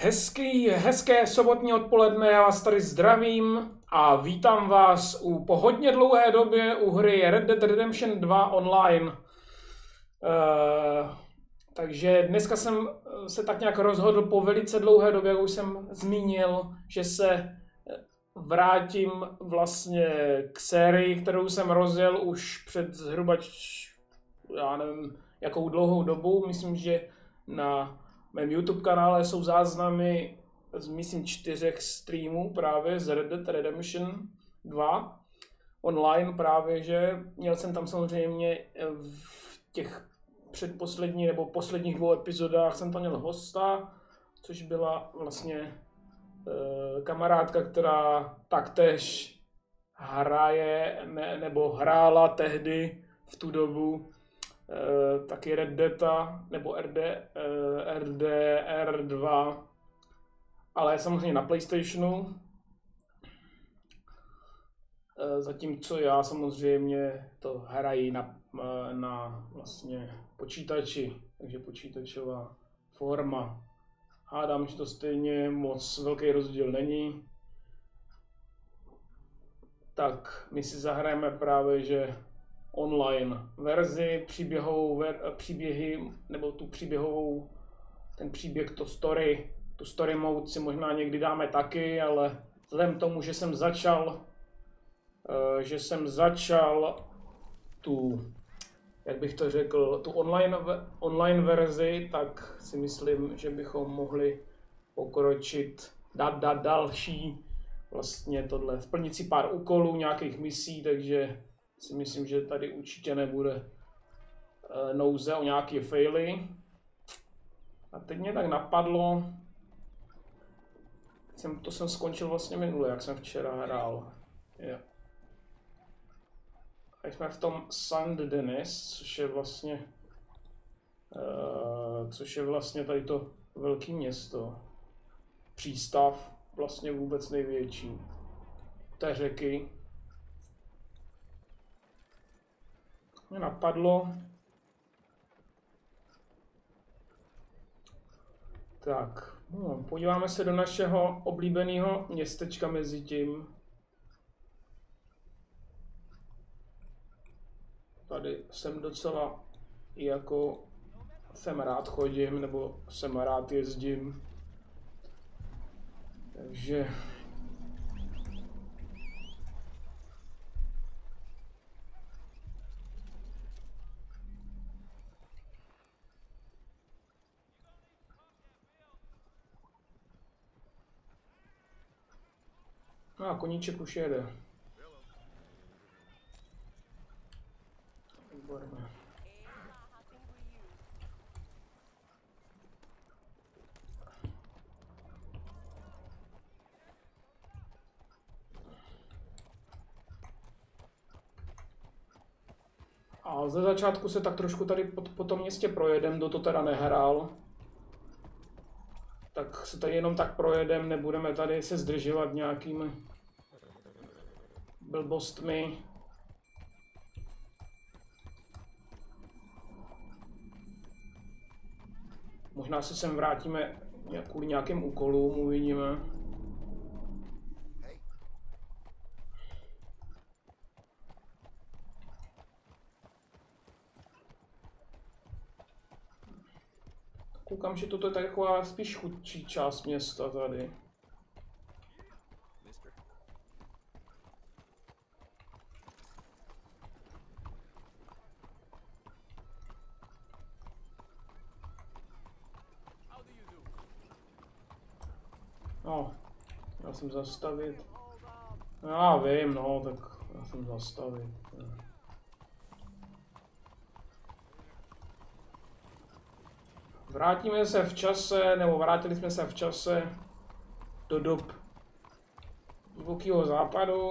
Hezké sobotní odpoledne, já vás tady zdravím a vítám vás po hodně dlouhé době u hry Red Dead Redemption 2 online. Takže dneska jsem se tak nějak rozhodl po velice dlouhé době, jak už jsem zmínil, že se vrátím vlastně k sérii, kterou jsem rozjel už před zhruba, já nevím, jakou dlouhou dobu. Myslím, že na mém YouTube kanále jsou záznamy z, myslím, 4 streamů právě z Red Dead Redemption 2 online právě, že měl jsem tam samozřejmě v těch předposledních nebo posledních 2 epizodách jsem tam měl hosta, což byla vlastně kamarádka, která taktéž hraje nebo hrála tehdy v tu dobu taky Red Deada nebo RDR2, ale samozřejmě na PlayStationu. Zatímco já samozřejmě to hraji na vlastně počítači, takže počítačová forma. Hádám, že to stejně moc velký rozdíl není. Tak my si zahrajeme právě, že online verzi, příběhy, nebo tu příběhovou, ten příběh, tu story mode si možná někdy dáme taky, ale vzhledem k tomu, že jsem začal tu, jak bych to řekl, tu online verzi, tak si myslím, že bychom mohli pokročit, dát další, vlastně tohle, splnit si pár úkolů, nějakých misí, takže si myslím, že tady určitě nebude nouze o nějaké faily. A teď mě tak napadlo, to jsem skončil vlastně minule, jak jsem včera hrál. Yeah. A jsme v tom Saint Denis, což je vlastně tady to velké město. Přístav, vlastně vůbec největší té řeky. Mě napadlo, tak, podíváme se do našeho oblíbeného městečka mezi tím. Tady jsem docela, jako sem rád chodím, nebo sem rád jezdím. Takže a koníček už jede. Výborně. A ze začátku se tak trošku tady po tom městě projedem, kdo to teda nehrál. Tak se tady jenom tak projedem, nebudeme tady se zdržovat nějakými blbostmi. Možná se sem vrátíme kvůli nějakým úkolům, uvidíme. Koukám, že toto je taková spíš chudší část města tady. No, já jsem zastavit. Já vím, no, tak já jsem zastavit. Vrátili jsme se v čase do dob divokého západu.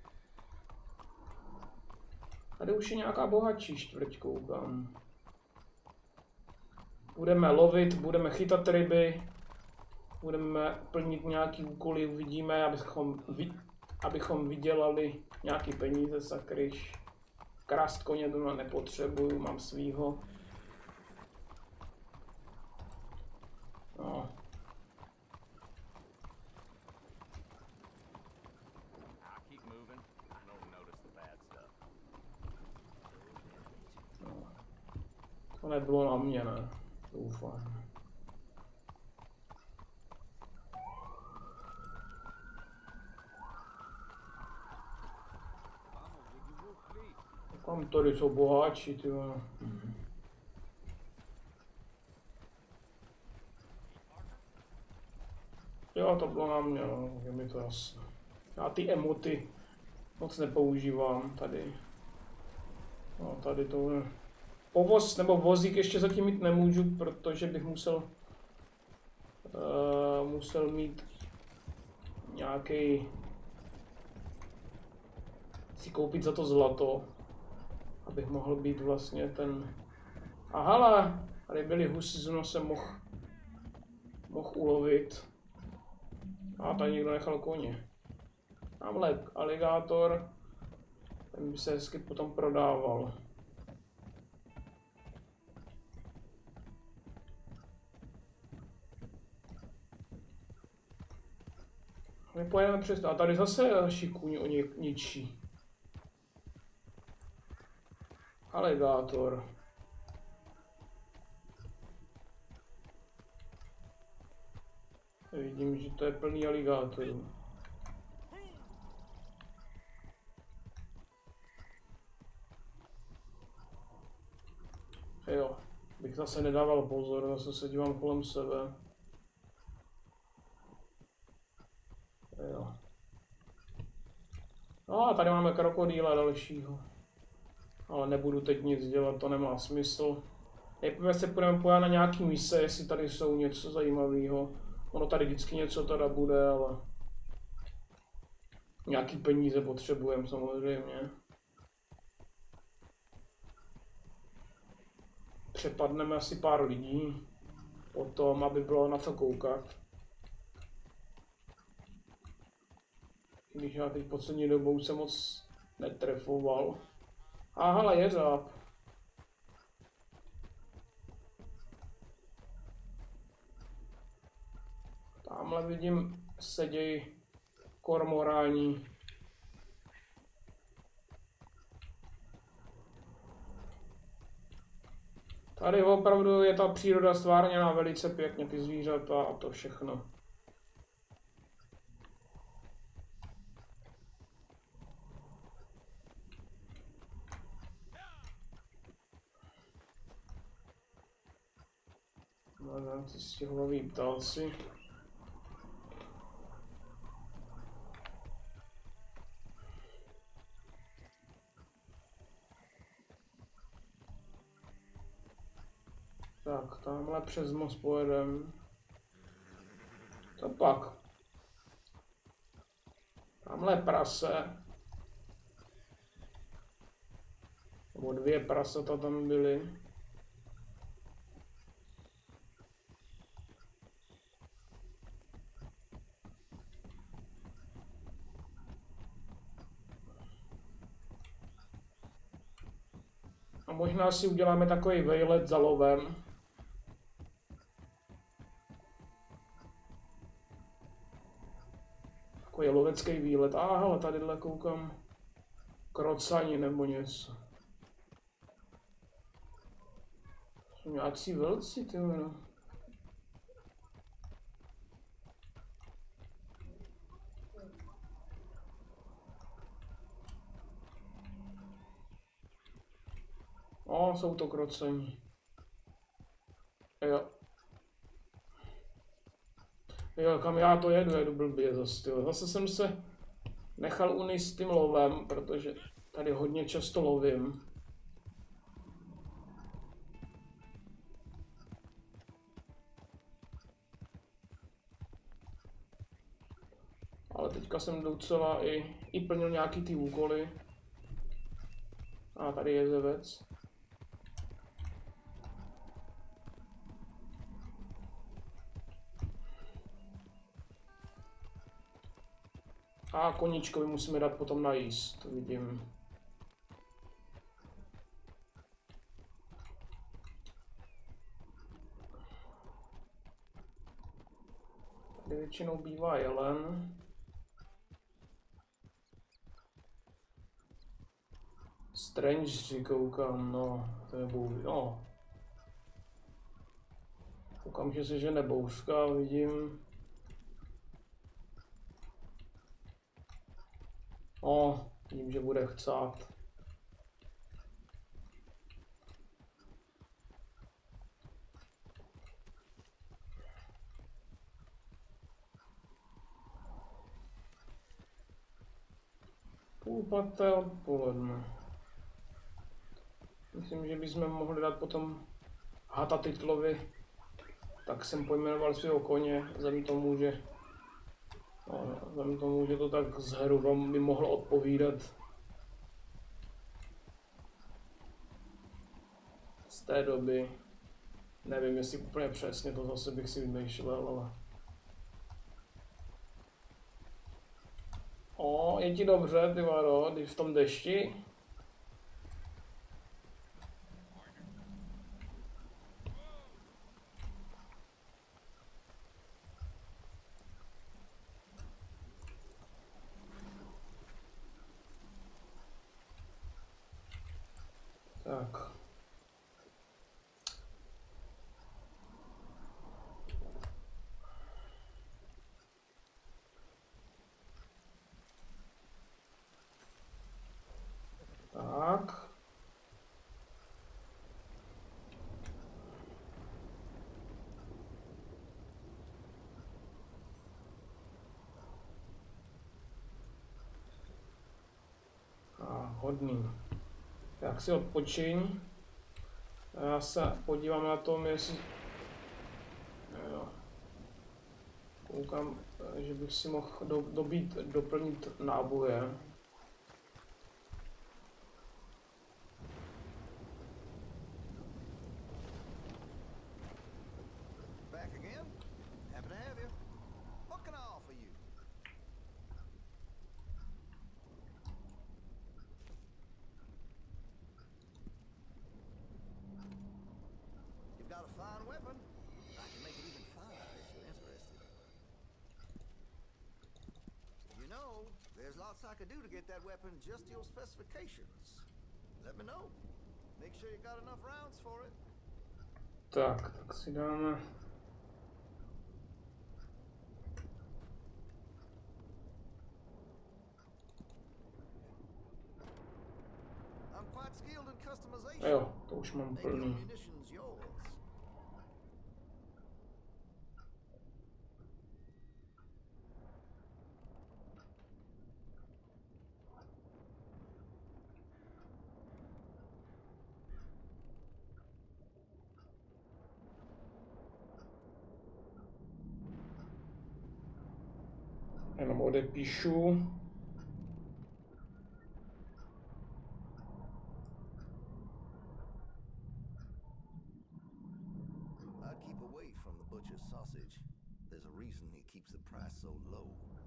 Tady už je nějaká bohatší čtvrť, koukám. Budeme lovit, budeme chytat ryby, budeme plnit nějaký úkoly, uvidíme, abychom vydělali nějaký peníze, sakryš. Krást koně to nepotřebuju, mám svýho. No. To nebylo na mě, ne? Doufám. Kam tady jsou boháči, ty jo. Jo, to bylo na mě, no, je mi to jasné. Já ty emoty moc nepoužívám tady. No, tady to je. Povoz nebo vozík ještě zatím mít nemůžu, protože bych musel mít nějaký, si koupit za to zlato, abych mohl být vlastně ten. A hele, tady byly husy, zrovna jsem mohl ulovit. A tady někdo nechal koně. Tamhle aligátor, ten by se hezky potom prodával. My pojedeme přes to. A tady zase další kůň o ničí. Aligátor. Vidím, že to je plný aligátorů. Jo, bych zase nedával pozor, zase se dívám kolem sebe. Jo. No a tady máme krokodýla dalšího. Ale nebudu teď nic dělat, to nemá smysl. Nejprve se půjdeme pojít na nějaký mise, jestli tady jsou něco zajímavého. Ono tady vždycky něco teda bude, ale nějaký peníze potřebujeme samozřejmě. Přepadneme asi pár lidí, potom, aby bylo na co koukat. Když já teď poslední dobou se moc netrefoval. A hele, jeřáb. Tamhle vidím, sedějí kormoráni. Tady opravdu je ta příroda stvárněná velice pěkně, ty zvířata a to všechno. Máme ty stěhovaví ptáci. Tak, tamhle přes most pojedem. To pak. Tamhle prase. Nebo 2 prasata tam byly. A možná si uděláme takový vejlet za lovem. Takový lovecký výlet. Hele, tadyhle koukám krocani nebo něco. Jsou nějací velci, ty no. O, jsou to krocani. Jo. Jo, kam já to jedu blbě zase, tyjo. Zase jsem se nechal unést s tím lovem, protože tady hodně často lovím. Ale teďka jsem docela i plnil nějaký ty úkoly. A tady je zevec. A koníčkovi musíme dát potom najíst, to vidím. Tady většinou bývá jelen. Strange si koukám, no, to je bůh, no. Koukám, že se žene bouřka, vidím. Vidím, že bude chcát. Půl páté odpoledne. Myslím, že bychom mohli dát potom Hata Titlovi. Tak jsem pojmenoval svého koně, vzhledem tomu, že to tak zhruba by mohlo odpovídat z té doby. Nevím, jestli úplně přesně, to zase bych si vymýšlel, ale... Je ti dobře, ty vado, když v tom dešti? Tak. Tak. Hodný. Tak si odpočiň. Já se podívám na tom, jestli... Jo. Koukám, že bych si mohl doplnit náboje. I could do to get that weapon just to your specifications. Let me know. Make sure you got enough rounds for it. Tak si dáme. I'm quite skilled in customization. Jo, to už mám plný. Jenom odepíšu. I'd keep away from the butcher's sausage. There's a reason he keeps the price so low.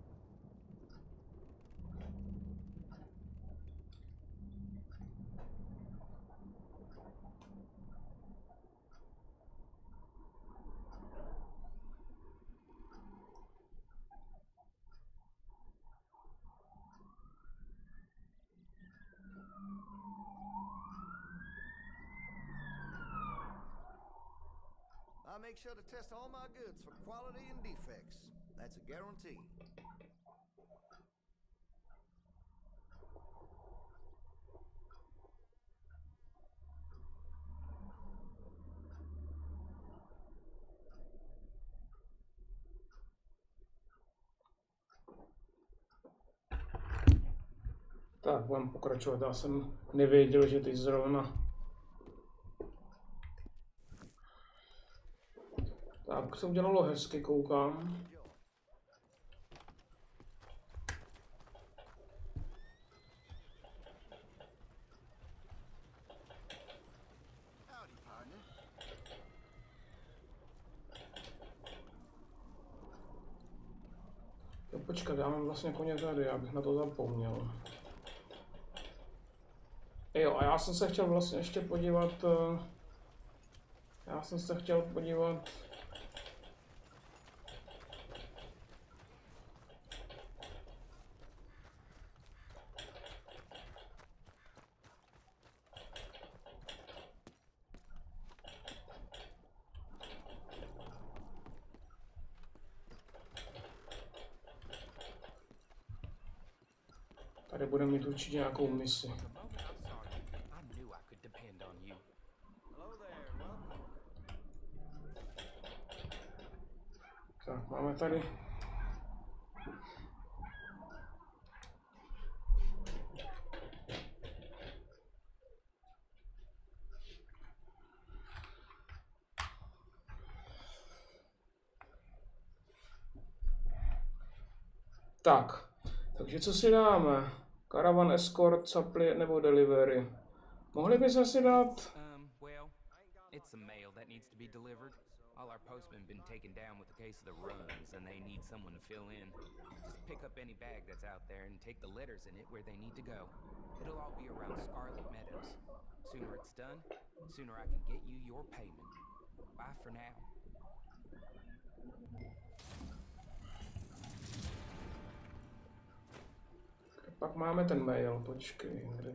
I make sure to test all my goods for quality and defects. That's a guarantee. Tak, budeme pokračovat. Já jsem nevěděl, že teď zrovna. Tak se udělalo hezky, koukám. Jo, počkat, já mám vlastně koně tady, já bych na to zapomněl. Jo, a já jsem se chtěl vlastně ještě podívat. Tady budeme mít určitě nějakou misi. Tak, máme tady. Tak, takže co si dáme? Caravan Escort, Supply nebo Delivery? Mohli bychom si dát... Well, it's a mail that needs to be delivered. All our postmen been taken down with the case of the runs, and they need someone to fill in. Just pick up any bag that's out there and take the letters in it where they need to go. It'll all be around Scarlet Meadows. Sooner it's done, sooner I can get you your payment. Bye for now. Pak máme ten mail, počkej. Kde?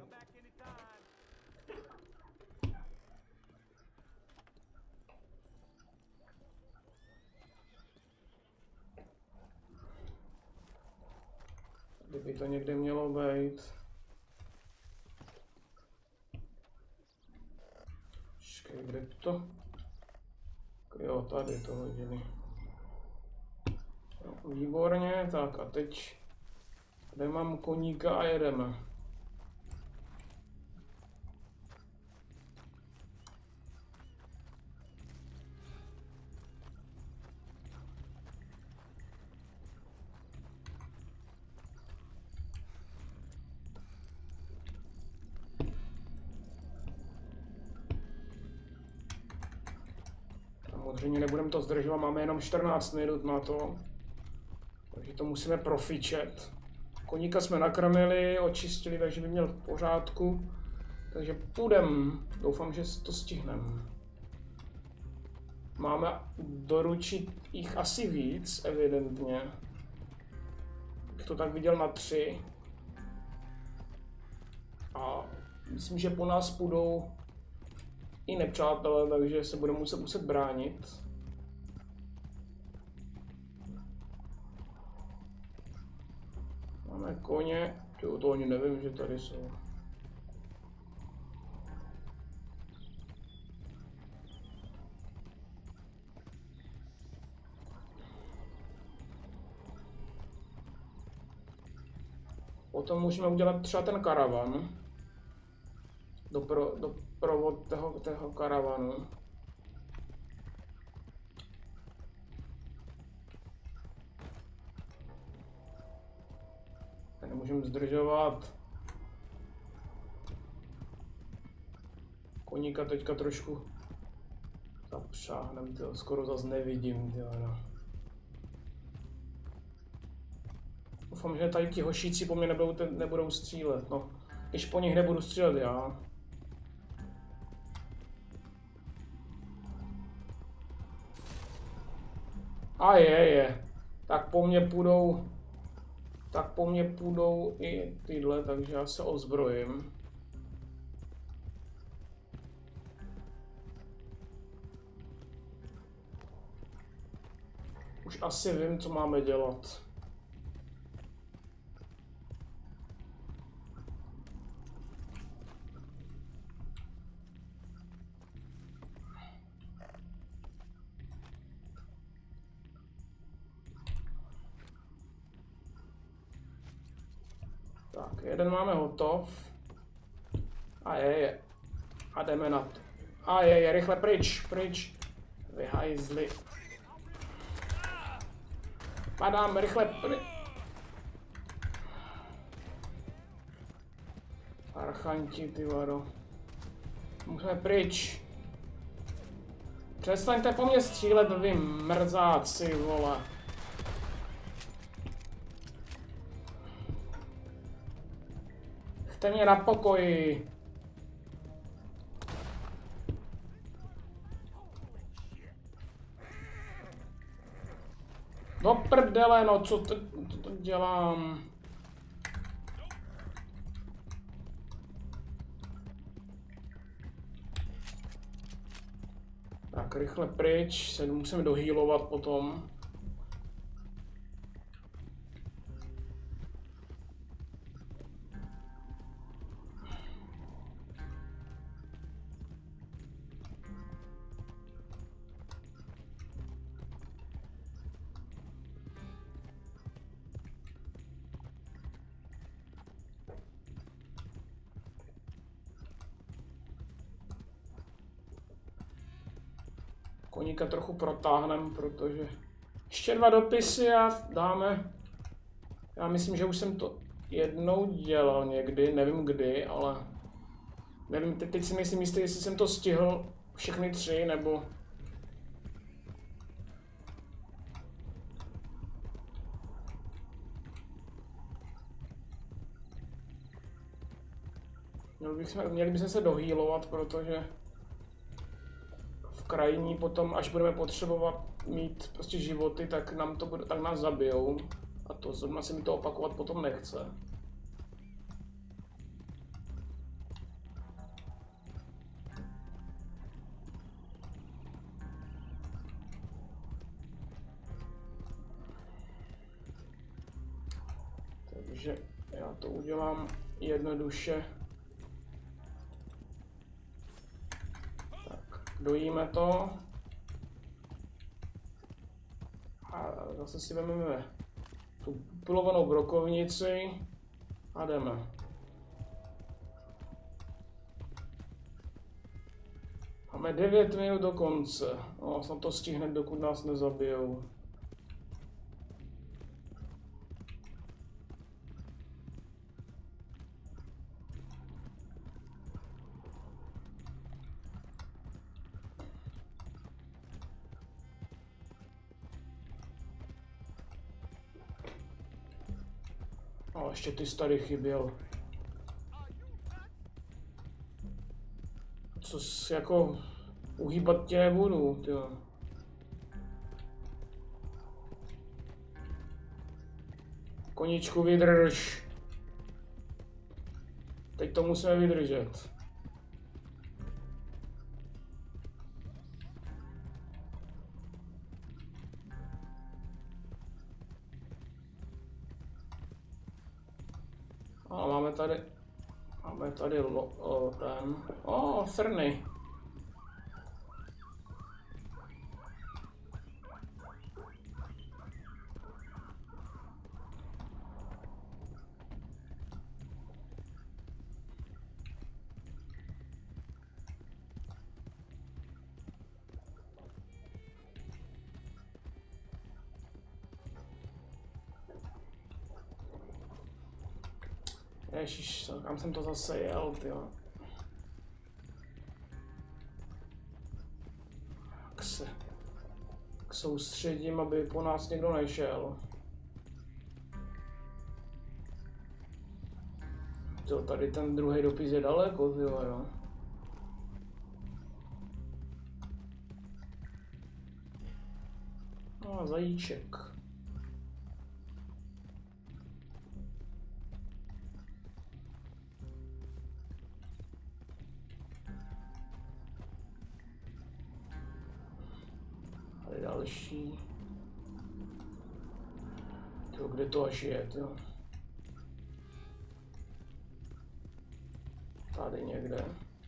Kdyby to někde mělo být. Počkej, kde to? Jo, tady to hodili. No, výborně, tak a teď tady mám koníka a jedeme. Samozřejmě nebudeme to zdržovat, máme jenom 14 minut na to. Takže to musíme profičet. Koníka jsme nakrmili, očistili, takže by měl v pořádku. Takže půjdem. Doufám, že to stihneme. Máme doručit jich asi víc, evidentně. Bych to tak viděl na 3. A myslím, že po nás půjdou i nepřátelé, takže se budeme muset bránit. Máme koně, to ani nevím, že tady jsou. Potom můžeme udělat třeba ten karavan. Doprovod toho karavanu. Nemůžeme zdržovat. Koníka teďka trošku zapřáhnem, skoro zase nevidím. No. Doufám, že tady ti hošíci po mně nebudou střílet. No, když po nich nebudu střílet já. A je. Tak po mně půjdou i tyhle, takže já se ozbrojím. Už asi vím, co máme dělat. Tak, jeden máme hotov. A je. A jdeme na to. A je, rychle pryč. Vy hajzli. Padám, rychle pryč. Archanti, ty vado. Musíme pryč. Přestaňte po mně střílet, vy mrzáci, vole. Nechte mě na pokoji. Do prdele, no, co to dělám? Tak, rychle pryč, se musíme dohýlovat potom. koníka trochu protáhneme, protože ještě 2 dopisy a dáme. Já myslím, že už jsem to jednou dělal někdy, nevím kdy, ale nevím, teď si nejsem jistý, jestli jsem to stihl všechny 3, nebo... Měli bychom se dohýlovat, protože v krajní potom, až budeme potřebovat mít prostě životy, tak tak nás zabijou. A to zrovna se mi to opakovat potom nechce. Takže já to udělám jednoduše. Tak, dojíme to. A zase si vezmeme tu pilovanou brokovnici a jdeme. Máme 9 minut do konce. No, snad to stihne, dokud nás nezabijou. No, ještě ty tady chyběl. Co si jako uhýbat tě nebudu, tyjo. Koníčku, vydrž. Teď to musíme vydržet. A máme tady ten, Ferny. Ježiš, kam jsem to zase jel, tyjo. Jak se soustředím, aby po nás někdo nešel. To tady ten druhý dopis je daleko, tyjo, jo. No a zajíček. Další. To, kde to až je, to? Tady někde.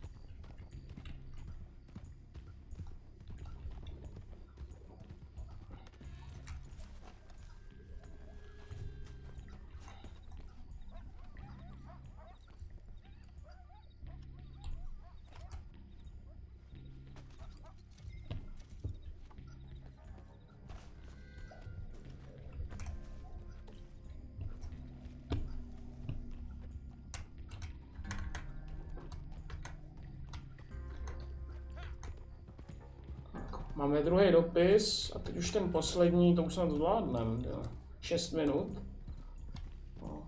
Máme druhý dopis a teď už ten poslední, to už snad zvládneme, 6 minut. No.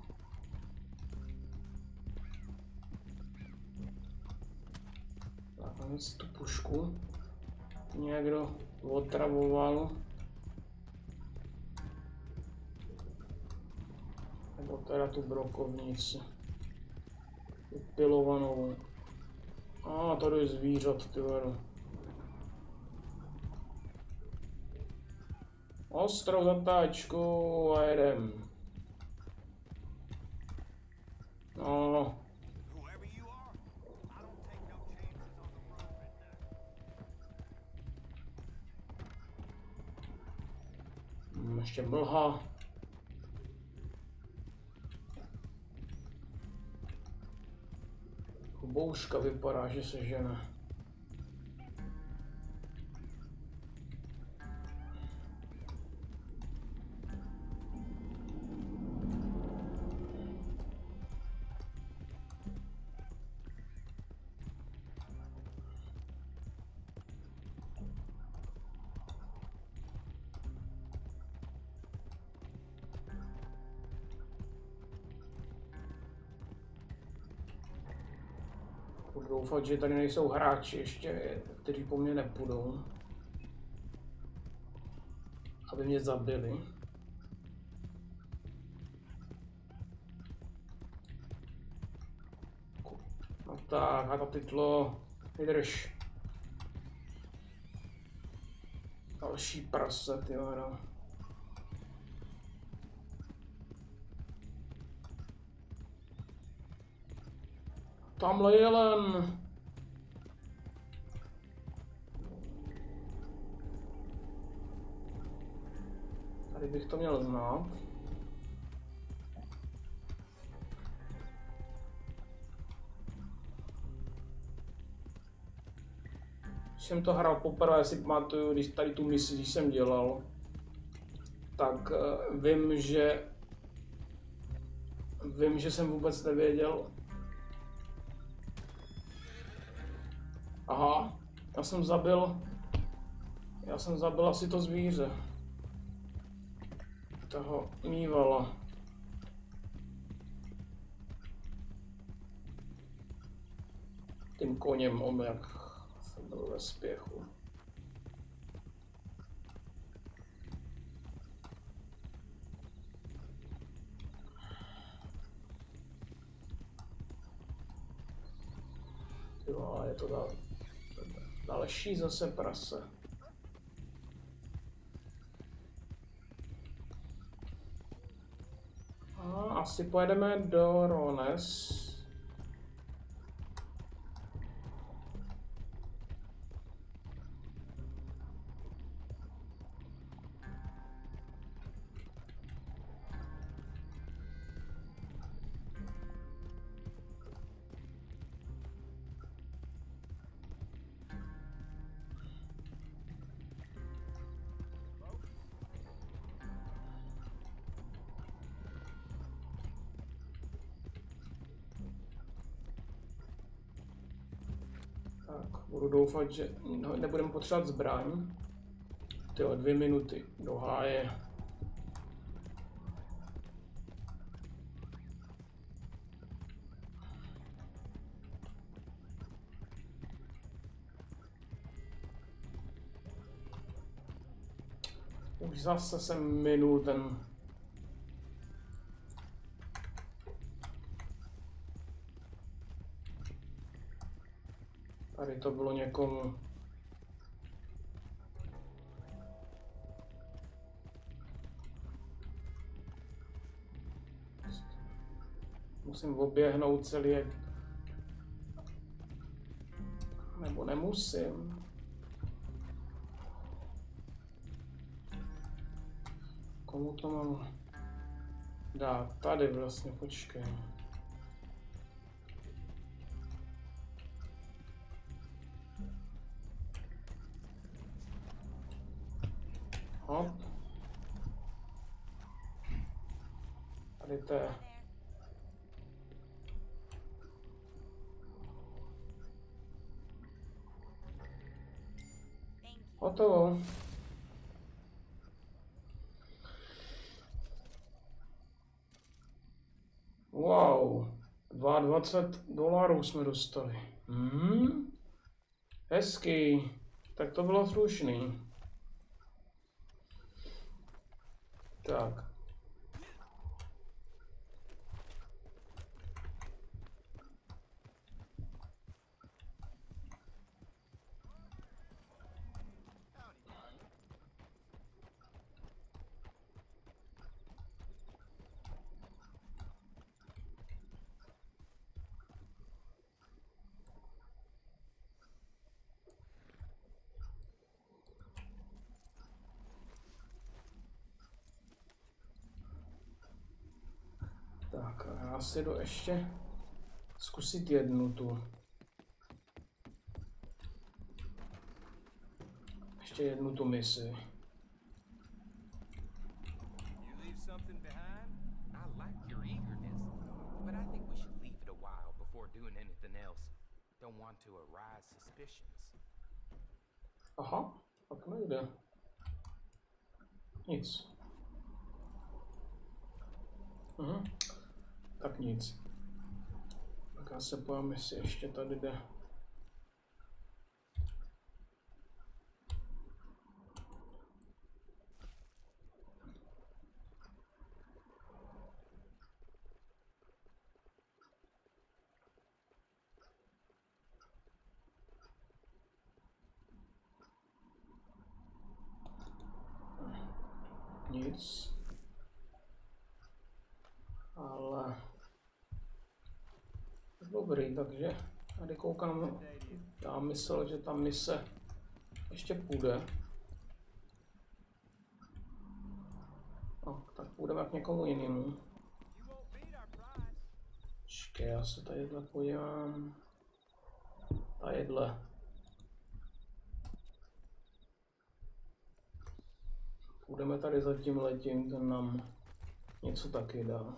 Tak, máme si tu pušku. Někdo otravoval. Nebo teda tu brokovnici. Upilovanou. A tady je zvířat, ty vado. Ostrou zatáčku a jedem. No. Ještě mlha. Bouřka vypadá, že se žene. Budu doufat, že tady nejsou hráči ještě, kteří po mně nepůjdou. Aby mě zabili. No tak, a to titlo, vydrž. Další prase, tyjo, no. Tamhle jelen. Tady bych to měl znát. Když jsem to hrál poprvé, si pamatuju, když tady tu misi, když jsem dělal, tak vím, že jsem vůbec nevěděl. Aha, já jsem zabil asi to zvíře. Toho mývala. Tím koněm, on jak jsem byl ve spěchu. Jo, ale je to další zase prase. A asi pojedeme do Rones. Tak, budu doufat, že nebudeme potřebovat zbraň. Tyjo, 2 minuty do háje. Už zase jsem minul ten... Tady to bylo někomu. Musím oběhnout celý... Nebo nemusím. Komu to mám dát? Tady vlastně, počkej. Hop. Tady to je. Hotovo. Wow, $22 jsme dostali. Hezký. Tak to bylo slušný. Tak. Tak, já si jdu ještě zkusit jednu tu. Ještě jednu tu misi. Aha, tak nejde. Nic. Tak nic. Tak Já se pojďme, jestli ještě tady jde. Nic. Ale dobrý, takže tady koukám, já myslel, že ta mise ještě půjde. No, tak půjdeme k někomu jinému. Počkej, já se tadyhle podívám. Tadyhle. Půjdeme tady za tím letím, ten nám něco taky dá.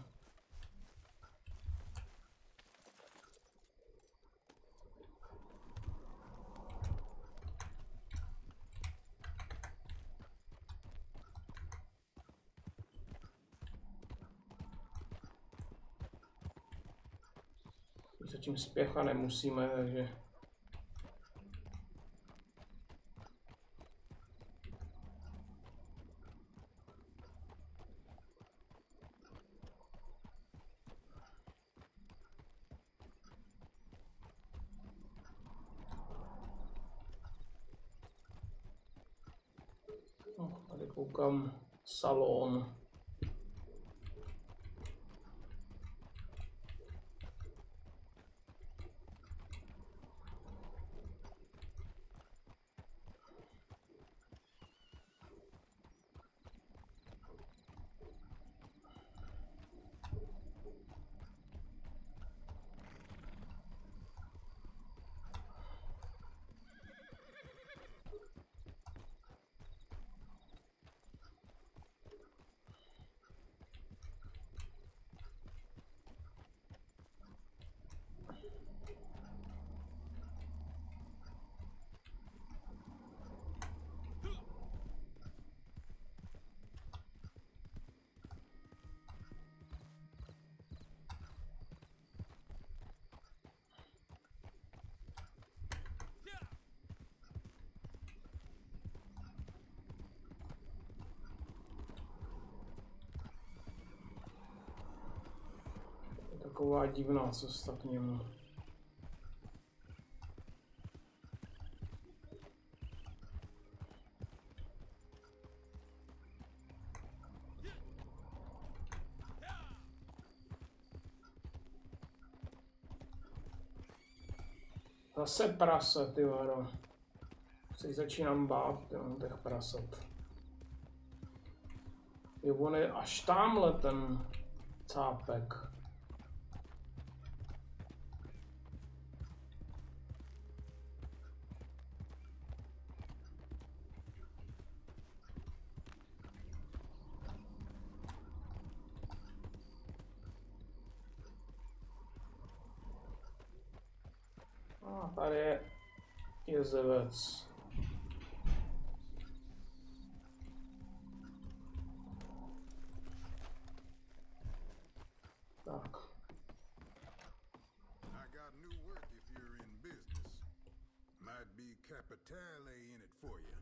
Zatím spěchat nemusíme, takže... No, tady koukám salon. Taková divná cesta k němu. Zase prase, ty vado. Se začínám bát, těch prasat. Jo, on je až tamhle ten cápek. A tady je jezevec. Tak. I got new work if you're in business. Might be capitale in it for you.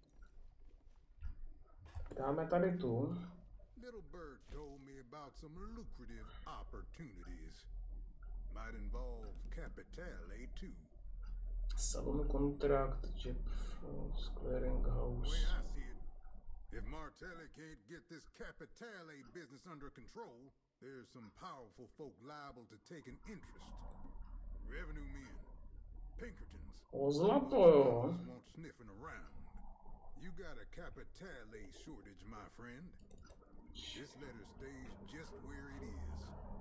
Dáme tady tu. Little Bird told me about some lucrative opportunities. Might involve capitale too. Salon contract, Jeep, clearing The way house. I see it, if Martelli can't get this capitale business under control, there's some powerful folk liable to take an interest. Revenue men, Pinkertons. O zlato, jo. Won't sniffing around. You got a capitale shortage, my friend. This letter stays just where it is.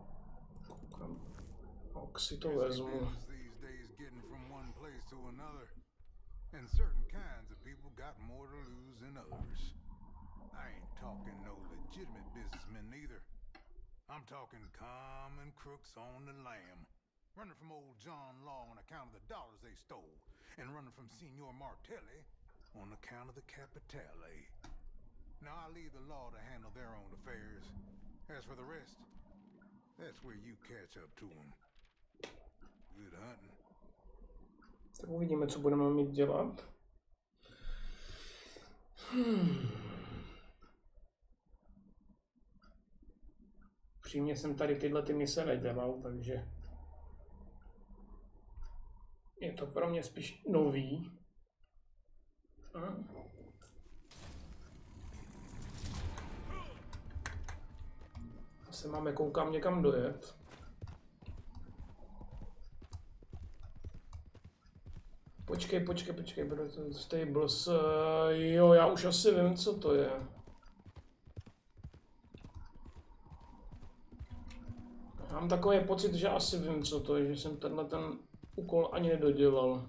Ok, si to Busy vezmu. business these days getting from one place to another. And certain kinds of people got more to lose than others. I ain't talking no legitimate businessmen neither. I'm talking common crooks on the lam. Running from old John Law on account of the dollars they stole. And running from Signor Martelli on account of the capitale. Now I leave the law to handle their own affairs. As for the rest, that's where you catch up to them. Good hunting. Tak uvidíme, co budeme mít dělat. Přímě jsem tady tyhle ty mise nedělal, takže je to pro mě spíš nový. Asi máme, koukám, někam dojet. Počkej, protože Stables, jo, já už asi vím, co to je. Mám takový pocit, že asi vím, co to je, že jsem tenhle ten úkol ani nedodělal.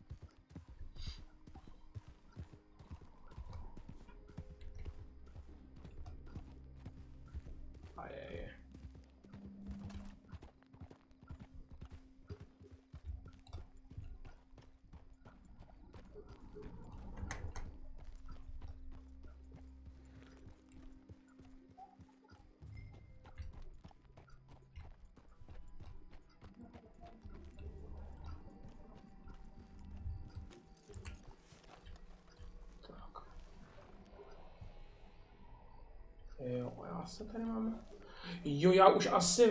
Jo, já se tady mám... Jo, já už asi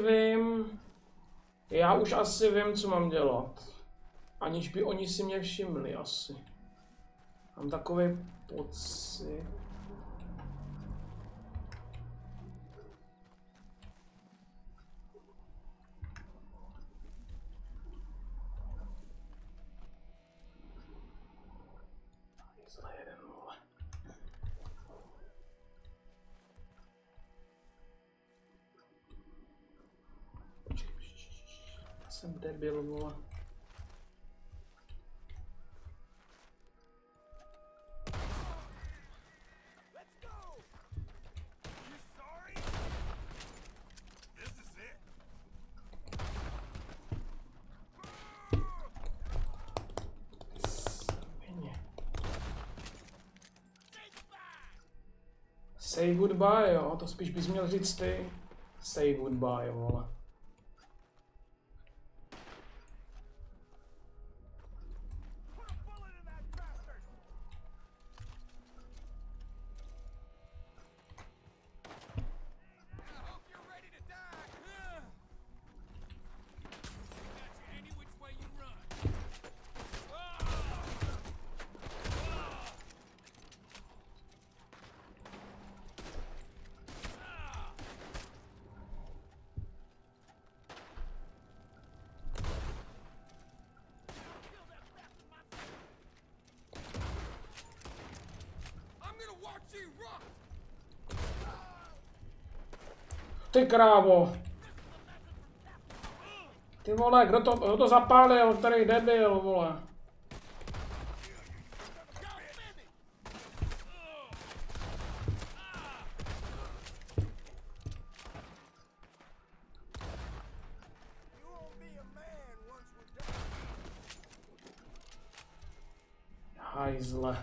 vím, co mám dělat. Aniž by oni si mě všimli, asi. Mám takový pocit... Jsem debil, vole. Say goodbye, jo, to spíš bys měl říct ty. Say goodbye, vole. Ty krávo. Ty vole, kdo to zapálil, který debil, vole. Hajzle.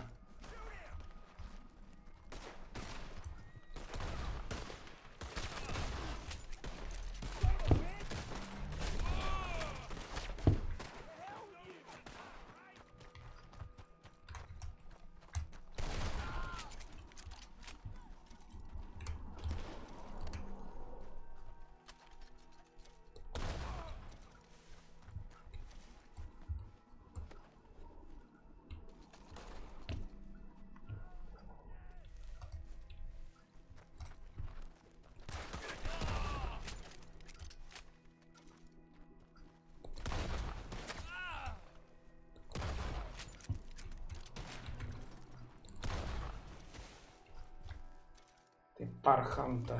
Ty parchante.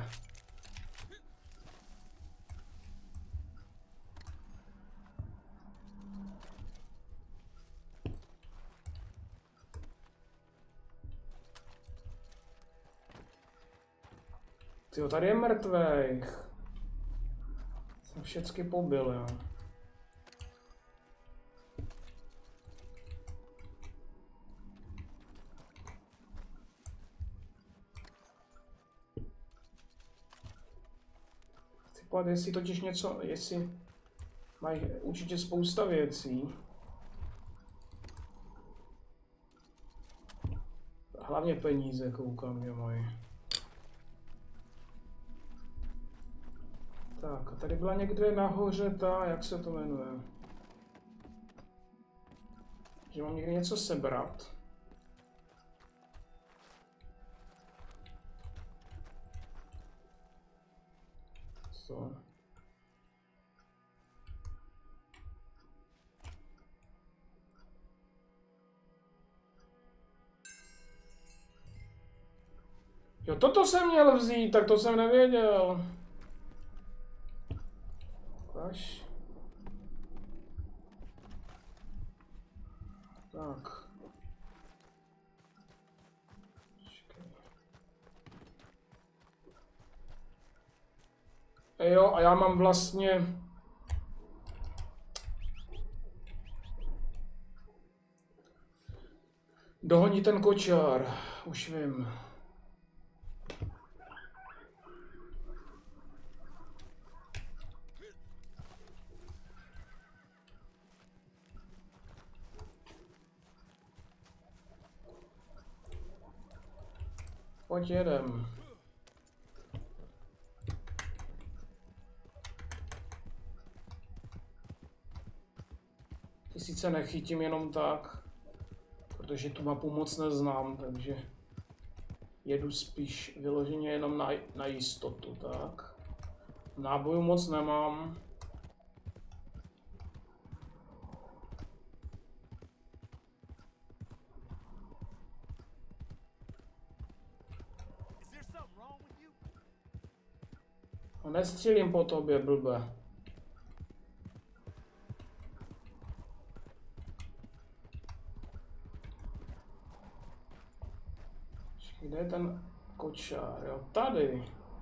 Tyjo, tady je mrtvejch. Jsem všecky pobil, jo. Chci podívat, jestli totiž něco, jestli Mají určitě spousta věcí. Hlavně peníze, koukám, že mají. Tak, a tady byla někde nahoře ta, jak se to jmenuje? Že mám někde něco sebrat. Co? Jo, toto jsem měl vzít, tak to jsem nevěděl. Až. Tak. Jo, a já mám vlastně... Dohoní ten kočár, už vím. Pojď jedem. Ty sice nechytím jenom tak, protože tu mapu moc neznám, takže jedu spíš vyloženě jenom na jistotu, tak. Nábojů moc nemám. No, nestřílím po tobě, blbe. Kde je ten kočár? Jo, tady.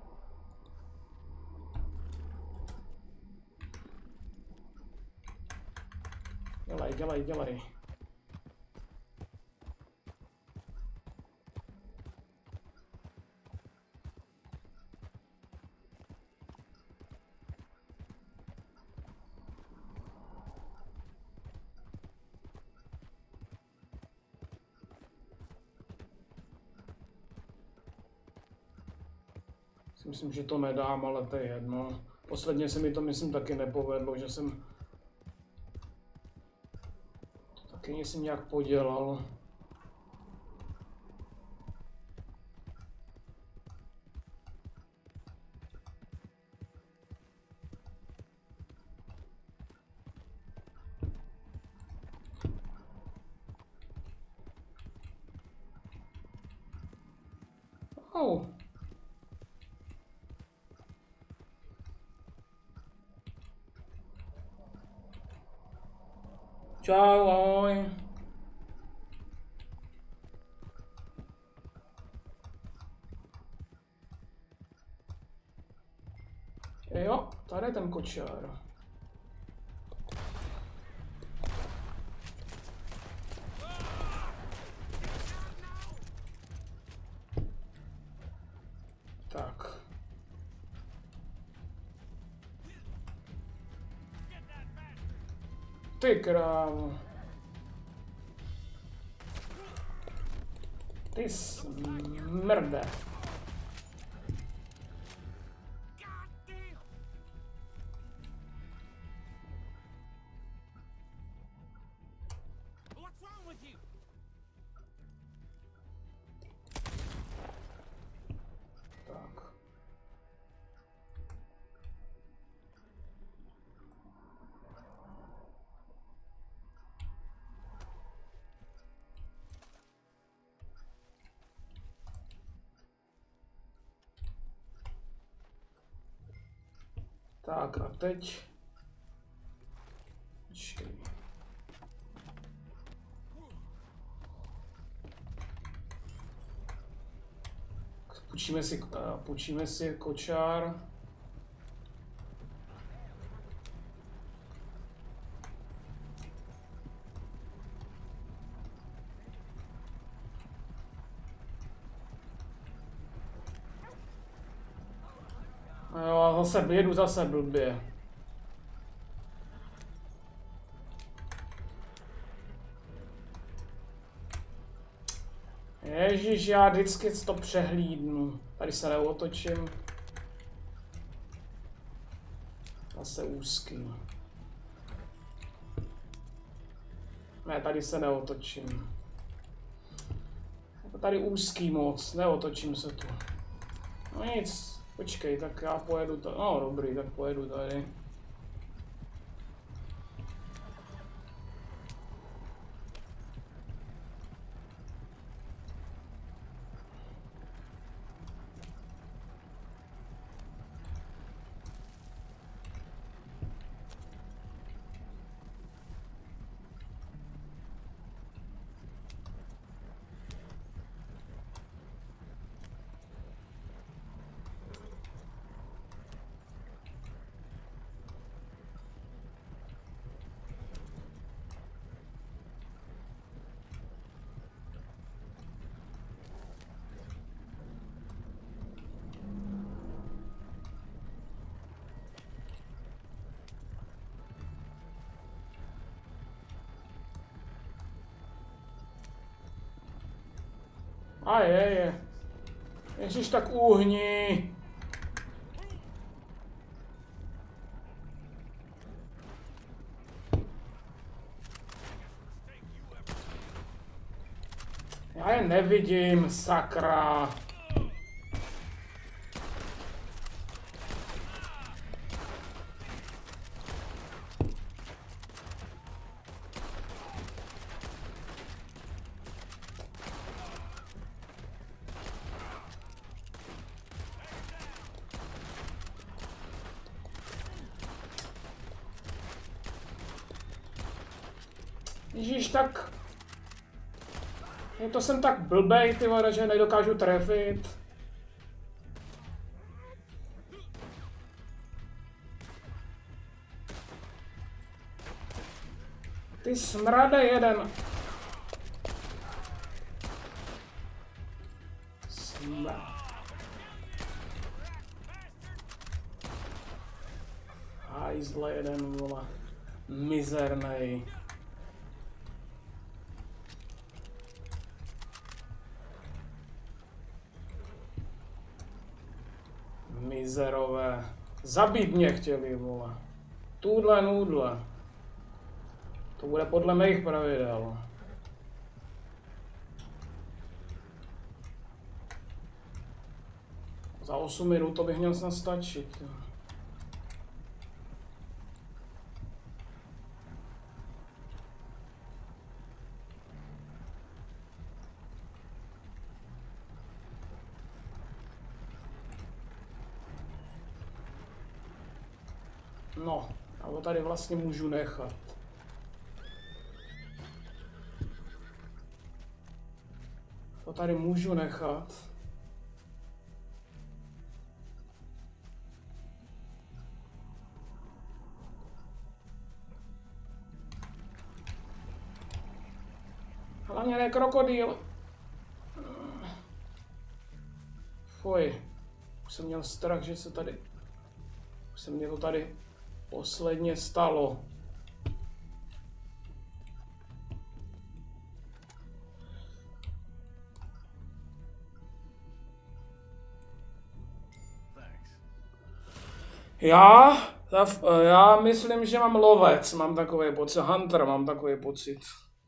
Dělej. Myslím, že to nedám, ale to je jedno. Posledně se mi to, myslím, taky nepovedlo, že jsem to taky jsem nějak podělal. Oh. Čau, ahoj. Jo, tady je ten kočár. Tak. Ty krávo. Ty smrde. Tak a teď... Počkej. Půjčíme si kočár. Jo, jedu zase blbě. Ježíš, já vždycky to přehlídnu. Tady se neotočím. Zase úzký. Ne, tady se neotočím. Je to tady úzký moc, neotočím se tu. No nic, počkej, tak já pojedu tady. No dobrý, tak pojedu tady. A je. Ježiš, tak uhni. Já je nevidím, sakra. Ježíš, tak... To jsem tak blbej, ty vole, že nedokážu trefit. Ty smrade jeden. Hajzle jeden, vole. Mizernej. Mizerové. Zabít mě chtěli, vole. Tudle nudle. To bude podle mých pravidel. Za 8 minut to bych měl snad stačit. No, a ho tady vlastně můžu nechat. To tady můžu nechat. Hlavně ne krokodýl. Fuj. Už jsem měl strach, že se tady... Už se mě to tady posledně stalo. Já myslím, že mám lovec, mám takový pocit, hunter, mám takový pocit.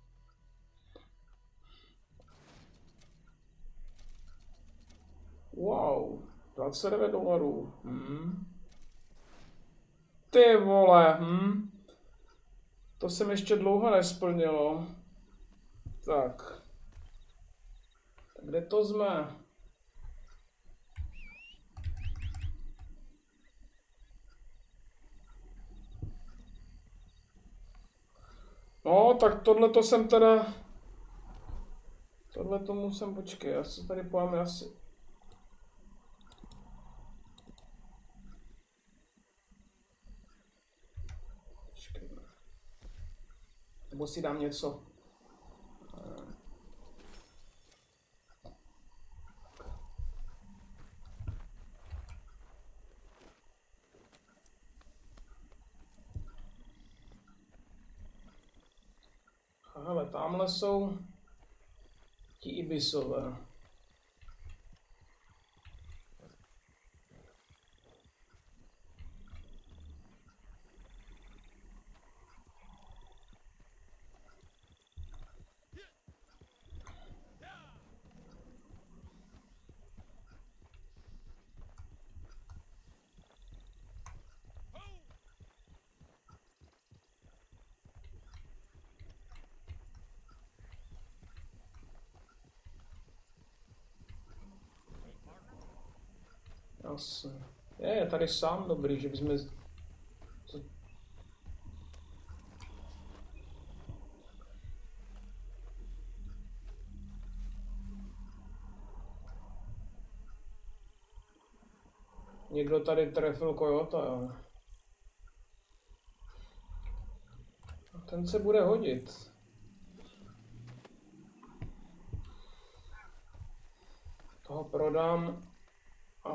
Wow, $29. Ty vole, To jsem ještě dlouho nesplnilo. Tak. Kde to jsme? No, tak tohle to jsem teda... Tohle tomu jsem, počkej, já se tady pojďme asi... Počkej. Nebo si dám něco. Hele, tamhle jsou ti ibisové. Asi. Je tady sám dobrý, že bychom... Někdo tady trefil kojota, jo. Ten se bude hodit. Toho prodám a...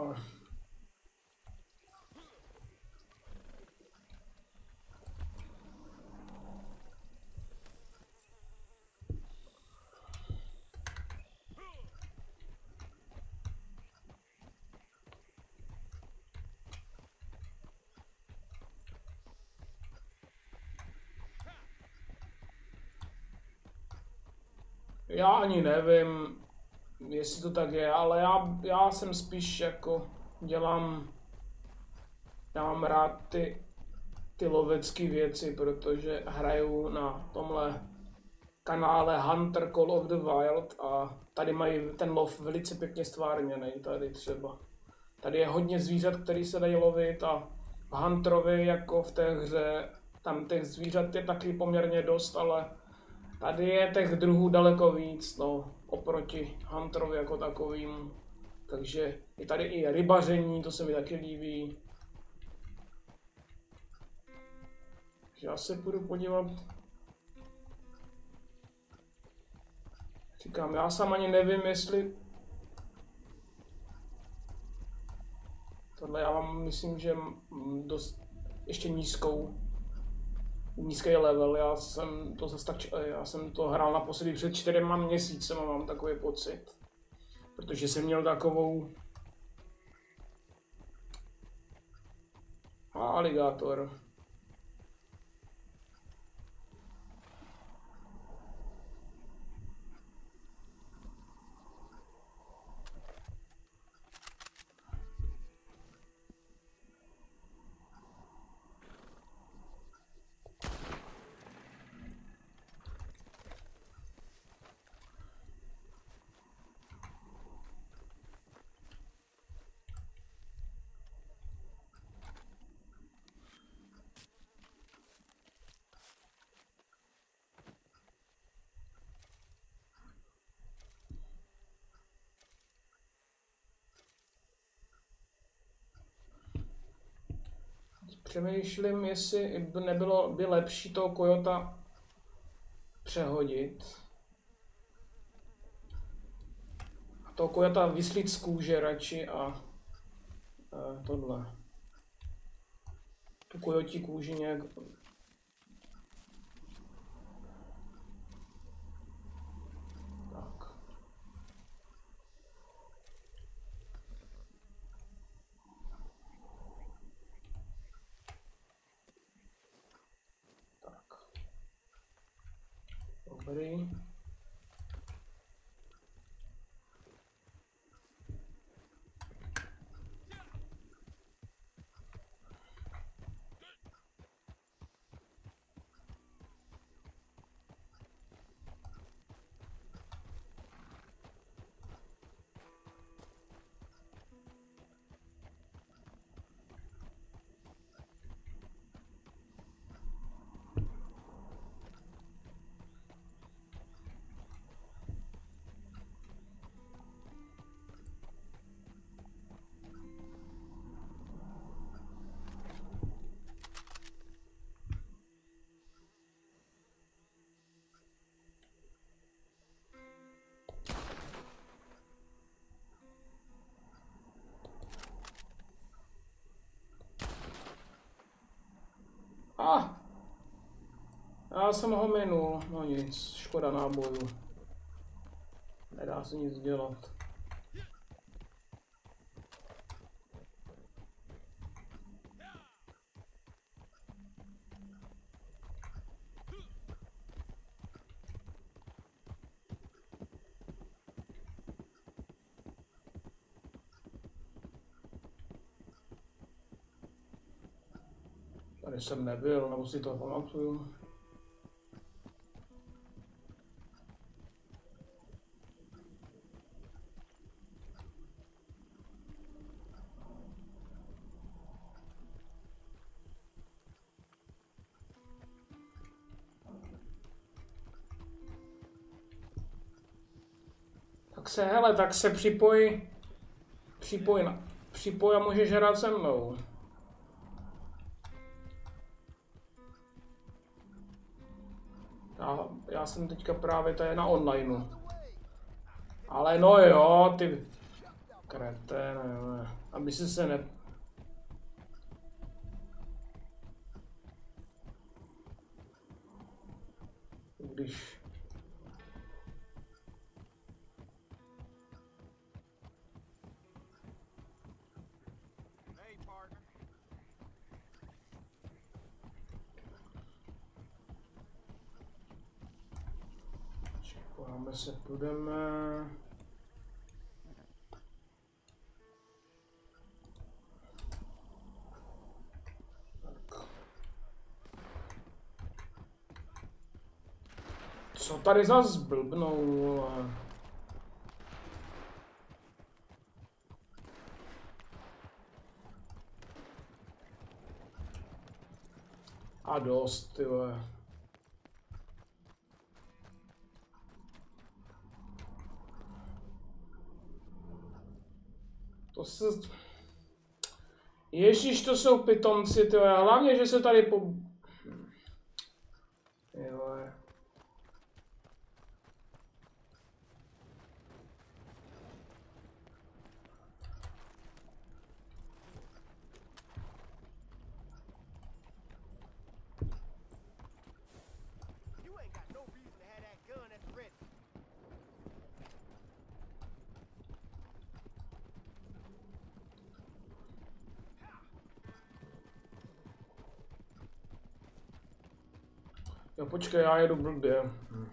Já ani nevím, jestli to tak je, ale já jsem spíš jako mám rád ty lovecké věci, protože hraju na tomhle kanále Hunter Call of the Wild a tady mají ten lov velice pěkně stvárněný, tady třeba. Tady je hodně zvířat, který se dají lovit a v Hunterovi jako v té hře, tam těch zvířat je taky poměrně dost, ale tady je těch druhů daleko víc, no, oproti Hunterovi jako takovým. Takže je tady i rybaření, to se mi taky líbí. Já se půjdu podívat. Říkám, já sám ani nevím, jestli... Tohle já vám myslím, že dost ještě nízký level. Já jsem to hrál naposledy před 4 měsíci, mám takový pocit. Protože jsem měl takovou... aligátor. Přemýšlím, jestli by nebylo lepší toho kojota přehodit. A toho kojota vyslít z kůže radši a tohle. Tu kojotí kůži nějak... Tak. Dobrý. Já jsem ho minul, no nic, škoda nábojů. Nedá se nic dělat. Tady jsem nebyl, nebo si to pamatuju. Tak se připoj a můžeš hrát se mnou. Já jsem teďka právě tady na onlineu. Ale no jo, ty kreténe, aby si se ne... Když... Čekáme se, půjdeme... Co tady zas blbnou? A dost, ty vole. To se... Ježíš, to jsou pitomci, ty vole. Hlavně, že se tady po... Jo. Jo, počkej, já jedu blbě.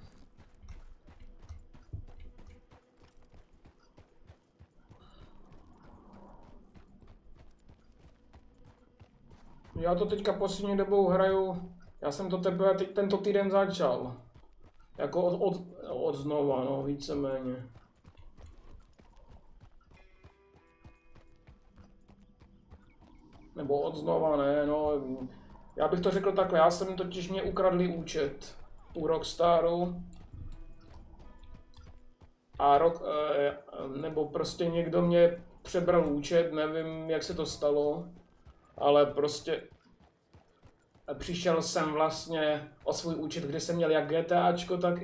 Já to teďka poslední dobou hraju, já jsem to teprve teď tento týden začal. Jako od znova, no, víceméně. Nebo od znova, ne, no. Já bych to řekl takhle, já jsem totiž mě ukradli účet u Rockstaru. A nebo prostě někdo mě přebral účet, nevím, jak se to stalo. Ale prostě přišel jsem vlastně o svůj účet, kde jsem měl jak GTAčko, tak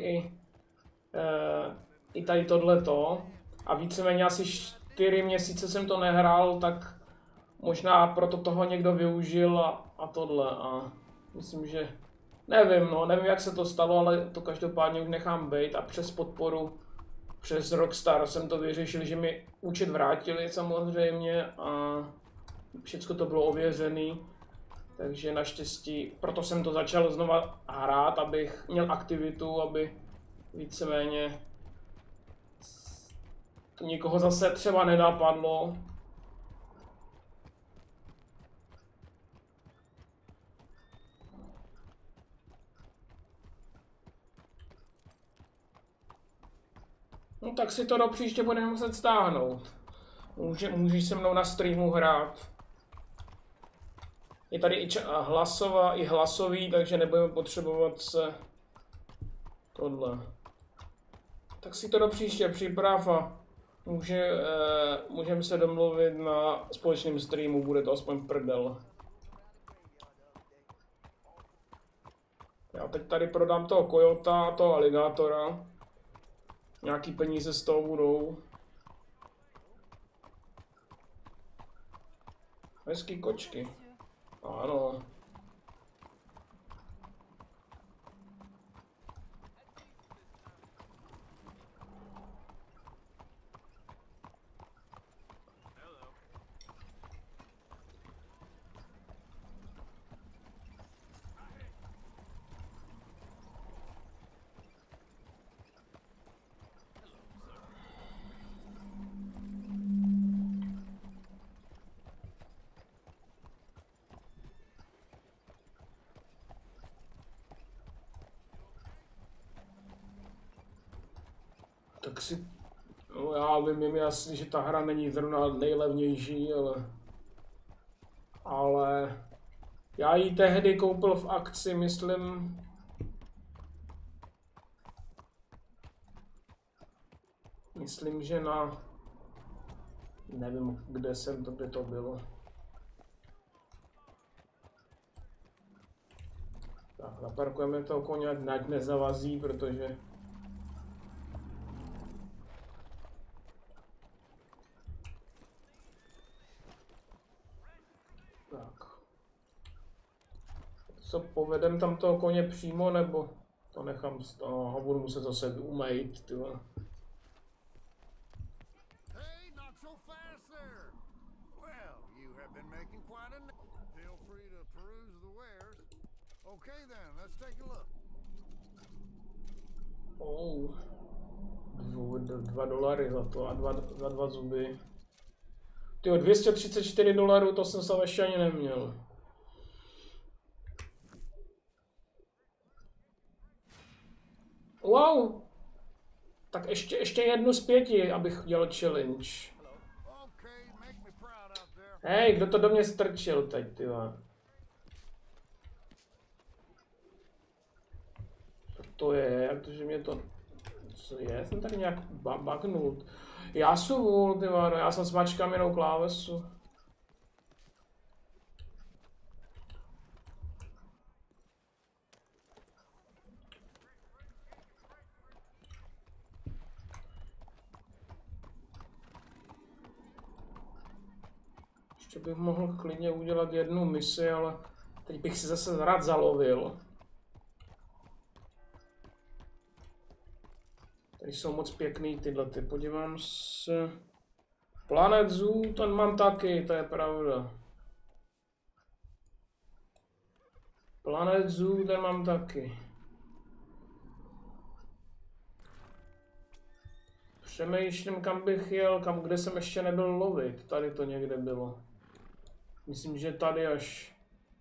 i tady tohleto. A víceméně asi 4 měsíce jsem to nehrál, tak možná proto toho někdo využil a tohle. A myslím, že nevím, no, nevím, jak se to stalo, ale to každopádně už nechám bejt a přes podporu, přes Rockstar jsem to vyřešil, že mi účet vrátili samozřejmě a všecko to bylo ověřený, takže naštěstí, proto jsem to začal znova hrát, abych měl aktivitu, aby víceméně to nikoho zase třeba nenapadlo. No tak si to do příště budeme muset stáhnout. Můžeš se mnou na streamu hrát. Je tady i hlasový, takže nebudeme potřebovat se tohle. Tak si to do příště připrav a můžeme se domluvit na společném streamu, bude to aspoň prdel. Já teď tady prodám toho kojota, toho aligátora. Nějaký peníze z toho budou. Hezký kočky. Ano. Tak si, no já vím, je mi jasný, že ta hra není zrovna nejlevnější, ale já ji tehdy koupil v akci, myslím, Myslím, že na... Nevím, kde to bylo. Tak, naparkujeme to koně, ať nezavazí, protože... Tak. Co, povedem tam toho koně přímo, nebo to nechám z toho a budu muset zase umýt, ty vole. Hey, not so fast there. Well, you have been making quite a feel free to peruse the wares. Okay then, let's take a look. Oh. $2 za to a za 2 zuby. Tyjo, $234, to jsem se ještě ani neměl. Wow! Tak ještě jednu z 5, abych dělal challenge. Hej, kdo to do mě strčil teď, tyva? Co to je? Jak to, že mě to... Co je? Jsem tady nějak bagnul. Já jsem vůl, tyva, no já jsem smačkám jenom klávesu. Ještě bych mohl klidně udělat jednu misi, ale teď bych si zase rád zalovil. Tady jsou moc pěkný tyhle, podívám se. Planet Zoo, ten mám taky, to je pravda. Planet Zoo, ten mám taky. Přemýšlím, kam bych jel, kde jsem ještě nebyl lovit. Tady to někde bylo. Myslím, že tady až.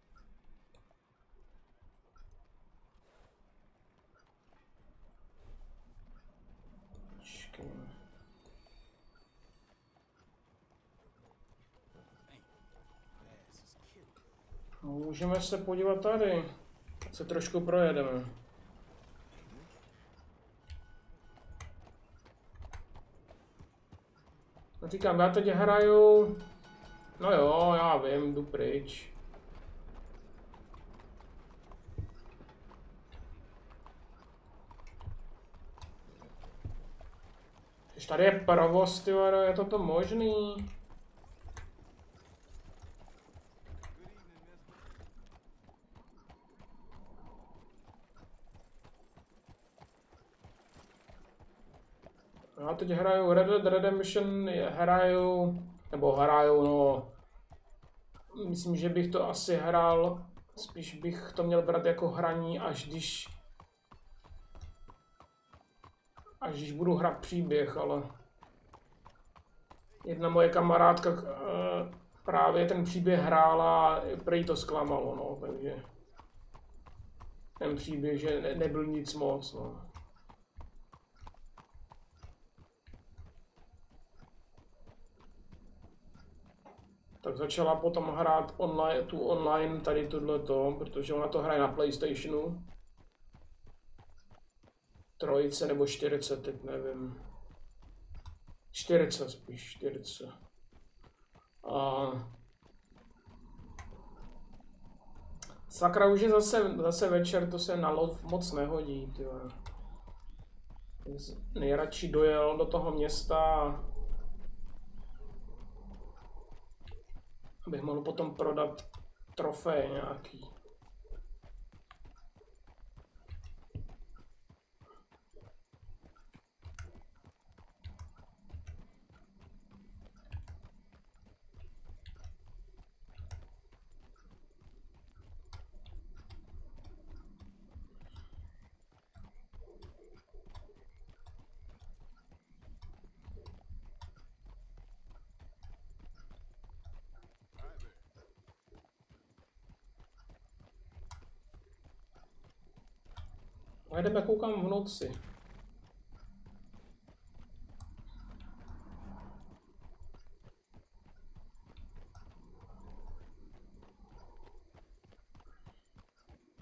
Počkej. Můžeme se podívat tady. Se trošku projedeme. Říkám, já teď hraju. No jo, já vím, jdu pryč. Když tady je provoz, ty vado, je to možný? Já teď hraju Red Dead Redemption, hraju, no, myslím, že bych to asi hrál, spíš bych to měl brát jako hraní, až když budu hrát příběh, ale jedna moje kamarádka právě ten příběh hrála a prý to zklamalo, no, takže ten příběh, že nebyl nic moc, no. Tak začala potom hrát online tady tohleto, protože ona to hraje na PlayStationu. 3 nebo 40, teď nevím. 40 spíš, 40. A sakra, už je zase večer, to se na lov moc nehodí, tyhle. Nejradši dojel do toho města, abych mohl potom prodat trofeje nějaký. A jdeme, koukám v noci.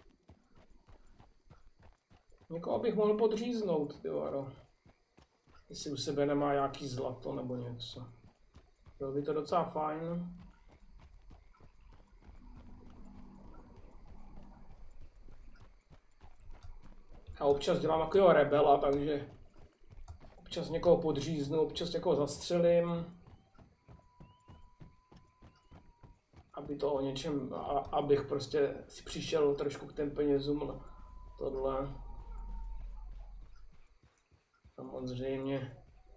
Někoho bych mohl podříznout, ty varo. Jestli u sebe nemá nějaký zlato nebo něco. Bylo by to docela fajn. Já občas dělám takového rebela, takže občas někoho podříznu, občas někoho zastřelím. Aby to o něčem, abych prostě si přišel trošku k těm penězům, tohle. Samozřejmě.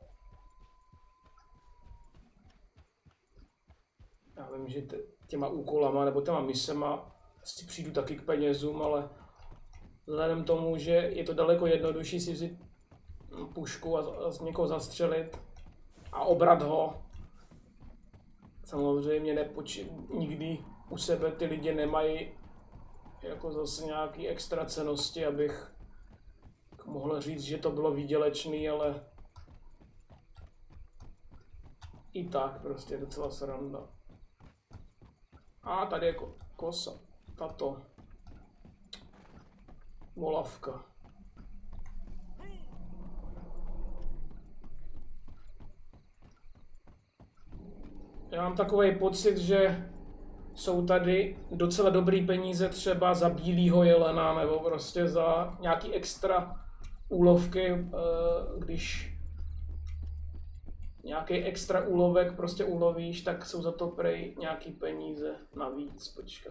Já vím, že těma úkolama nebo těma misema si přijdu taky k penězům, ale vzhledem tomu, že je to daleko jednodušší si vzít pušku a z někoho zastřelit a obrat ho. Samozřejmě nikdy u sebe ty lidi nemají jako zase nějaký extra cennosti, abych mohl říct, že to bylo výdělečný, ale i tak prostě docela sranda. A tady je kosa, tato volavka. Já mám takový pocit, že jsou tady docela dobrý peníze třeba za bílýho jelena nebo prostě za nějaký extra úlovky, když nějaký extra úlovek prostě ulovíš, tak jsou za to prej nějaký peníze navíc. Počkat.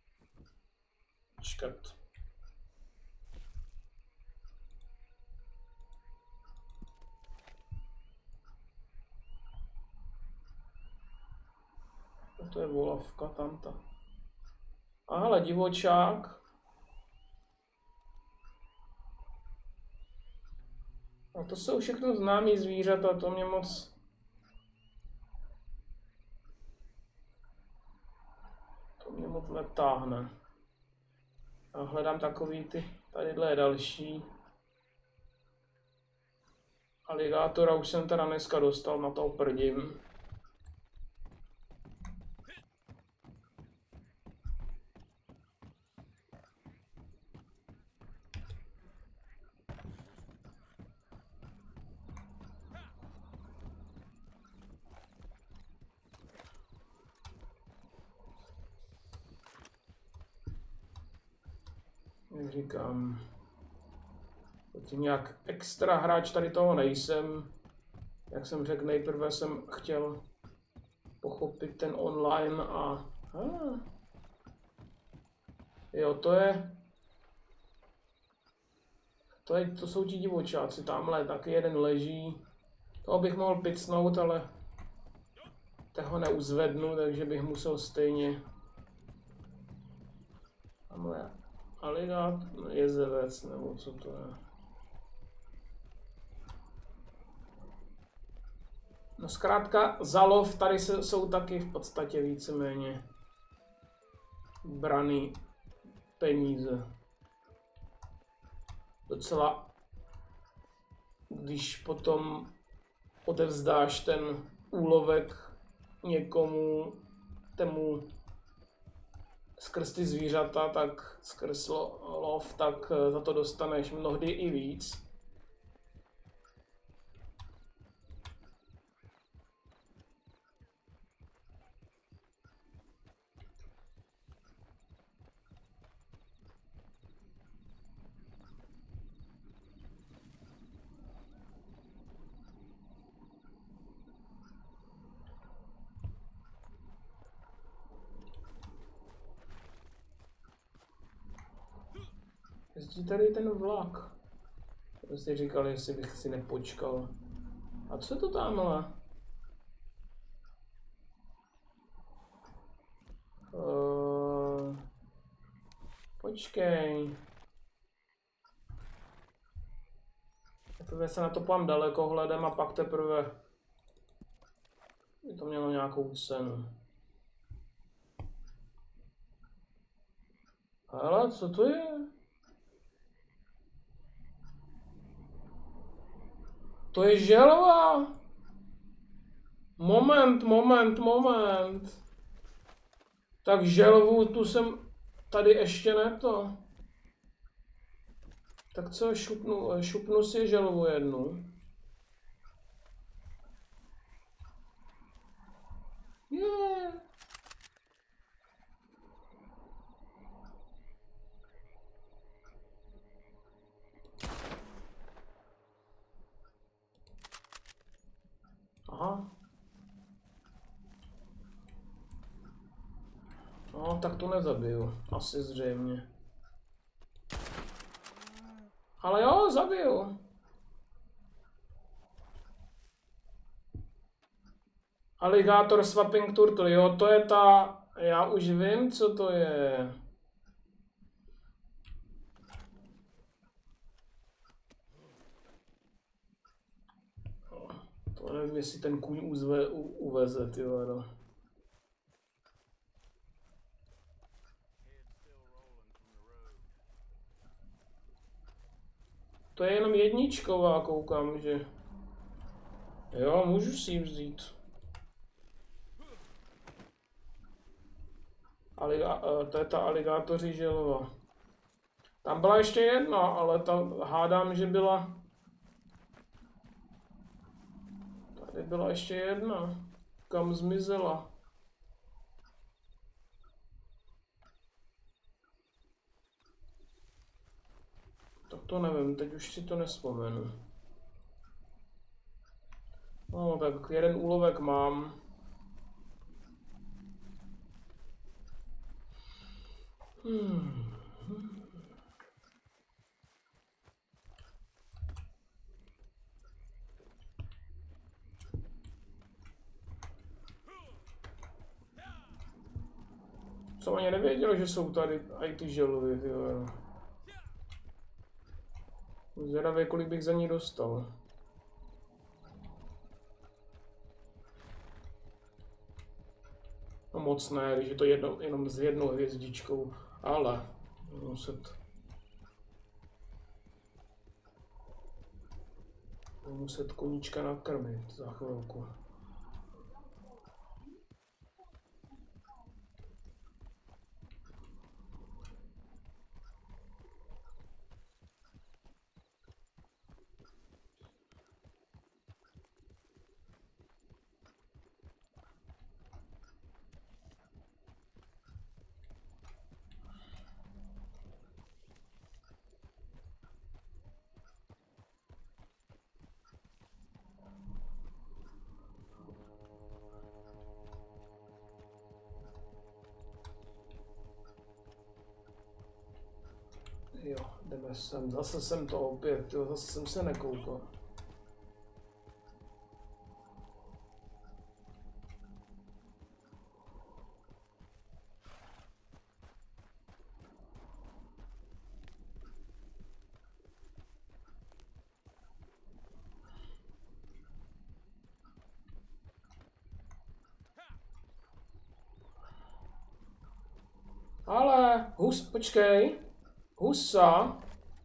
To je volavka tamta. A hele, divočák. A to jsou všechno známý zvířata, to mě moc netáhne. A hledám takový ty, tadyhle je další. Aligátora už jsem teda dneska dostal, na to prdím. Jak říkám, zatím nějak extra hráč tady toho nejsem. Jak jsem řekl, nejprve jsem chtěl pochopit ten online a... Jo, to jsou ti divočáci, tamhle taky jeden leží. Toho bych mohl picnout, ale toho neuzvednu, takže bych musel stejně... Tamhle aligátor, jezevec, nebo co to je. No zkrátka za lov tady jsou taky v podstatě víceméně braný peníze. Docela, když potom odevzdáš ten úlovek někomu, temu skrz ty zvířata, tak skrz lov, tak za to dostaneš mnohdy i víc. Jezdí tady ten vlak. Já si říkal, jestli bych si nepočkal. A co je to tamhle? Počkej. Teprve se na to pám dalekohledem a pak teprve by to mělo nějakou cenu. Hele, co to je? To je želva. Moment. Tak želvu tu jsem tady ještě neto. Tak co, šupnu si želvu jednu. No, tak to nezabiju. Asi zřejmě. Ale jo, zabiju. Alligator Swapping Turtle, jo, to je ta... Já už vím, co to je. To nevím, jestli ten kůň uveze, ty vado. To je jenom jedničková, koukám, že... Jo, můžu si ji vzít. To je ta aligátoři želva. Tam byla ještě jedna, ale tam hádám, že byla... Tady byla ještě jedna. Kam zmizela? Tak to nevím, teď už si to nevzpomenu. No, tak jeden úlovek mám. Jsem ani nevěděl, že jsou tady i ty želvy, jo. Zvědavě, kolik bych za ní dostal. No moc ne, když je to jenom s jednou hvězdičkou, ale muset koníčka nakrmit za chvilku. Jo, jdeme sem, zase jsem to opět, jo, zase jsem se nekoukal. Ale, počkej. Husa.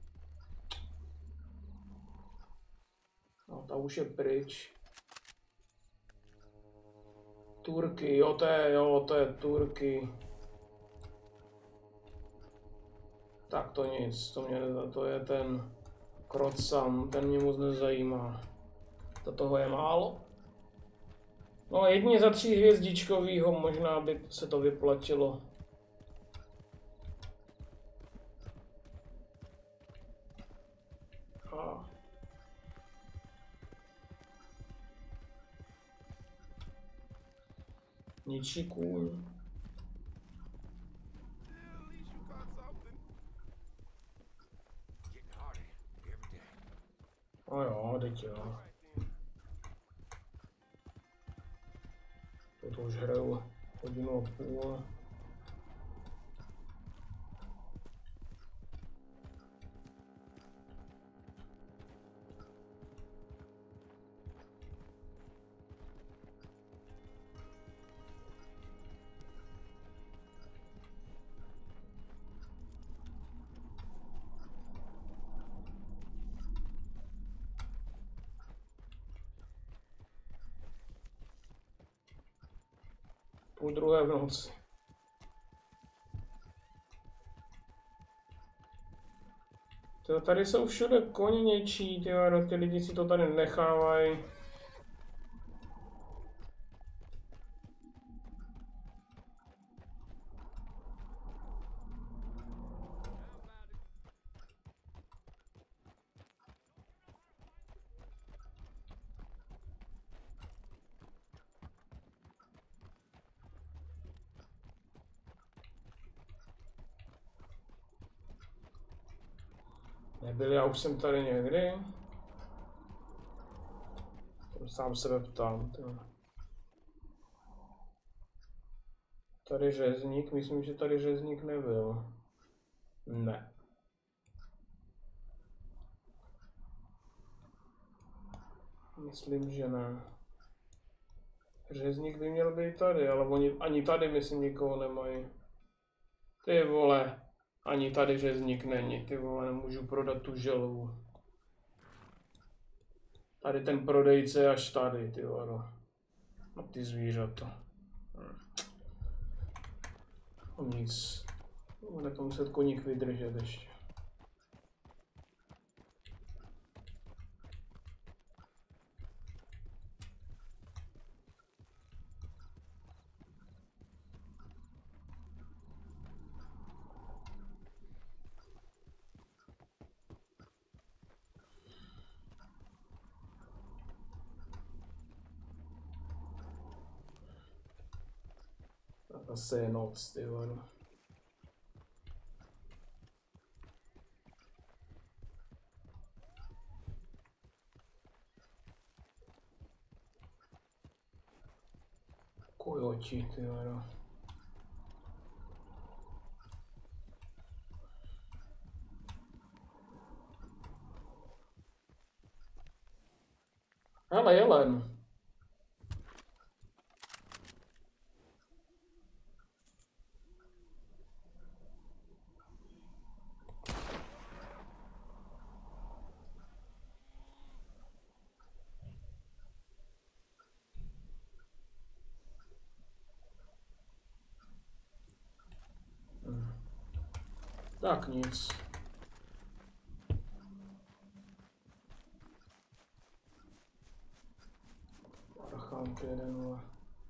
No, ta už je pryč. Turky, jo, to je Turky. Tak to nic, to je ten Krocan, ten mě moc nezajímá. Do toho je málo. No, jedině za 3 hvězdičkovýho možná by se to vyplatilo. Ničí kůň. No jo, teď jo. To už hraju 1,5 hodiny. Půl druhé v noci. Tady jsou všude koni něčí, ty lidi si to tady nechávají. Nebyl, já už jsem tady někdy. Sám sebe ptám. Tady řezník, myslím, že tady řezník nebyl. Ne. Myslím, že ne. Řezník by měl být tady, ale oni ani tady, myslím, nikoho nemají. Ty vole, ani tady řezník není, ty vole, nemůžu prodat tu želvu. Tady ten prodejce je až tady, ty vole. A ty zvířata. Nic. Bude to muset koník vydržet ještě. Zase je noc, ty vole. Kojoti, ty vole. Hele, jelen. Tak nic. Archant jeden.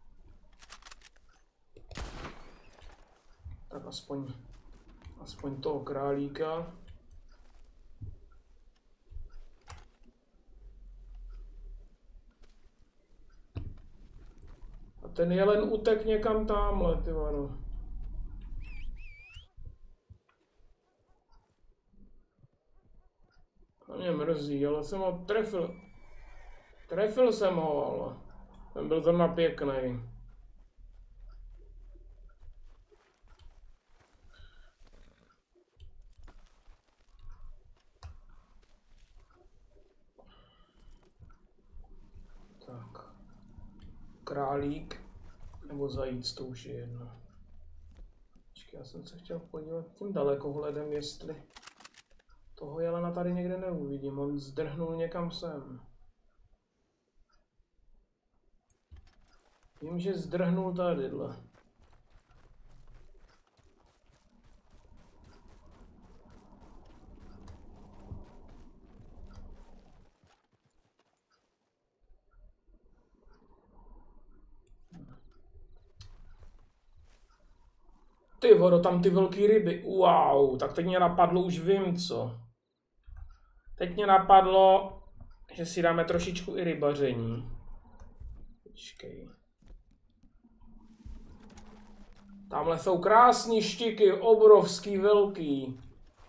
Tak aspoň toho králíka. A ten jelen utek někam tamhle, ty vano. To mě mrzí, ale jsem ho trefil. Trefil jsem ho, ale ten byl zrovna pěkný. Tak. Králík nebo zajíc, to už je jedno. Počkej, já jsem se chtěl podívat tím dalekohledem, jestli toho jelena tady někde neuvidím. On zdrhnul někam sem. Vím, že zdrhnul tadyhle. Ty vodo, tam ty velký ryby. Wow, tak teď mě napadlo, už vím co. Teď mě napadlo, že si dáme trošičku i rybaření. Počkej. Tamhle jsou krásný štiky, obrovský, velký.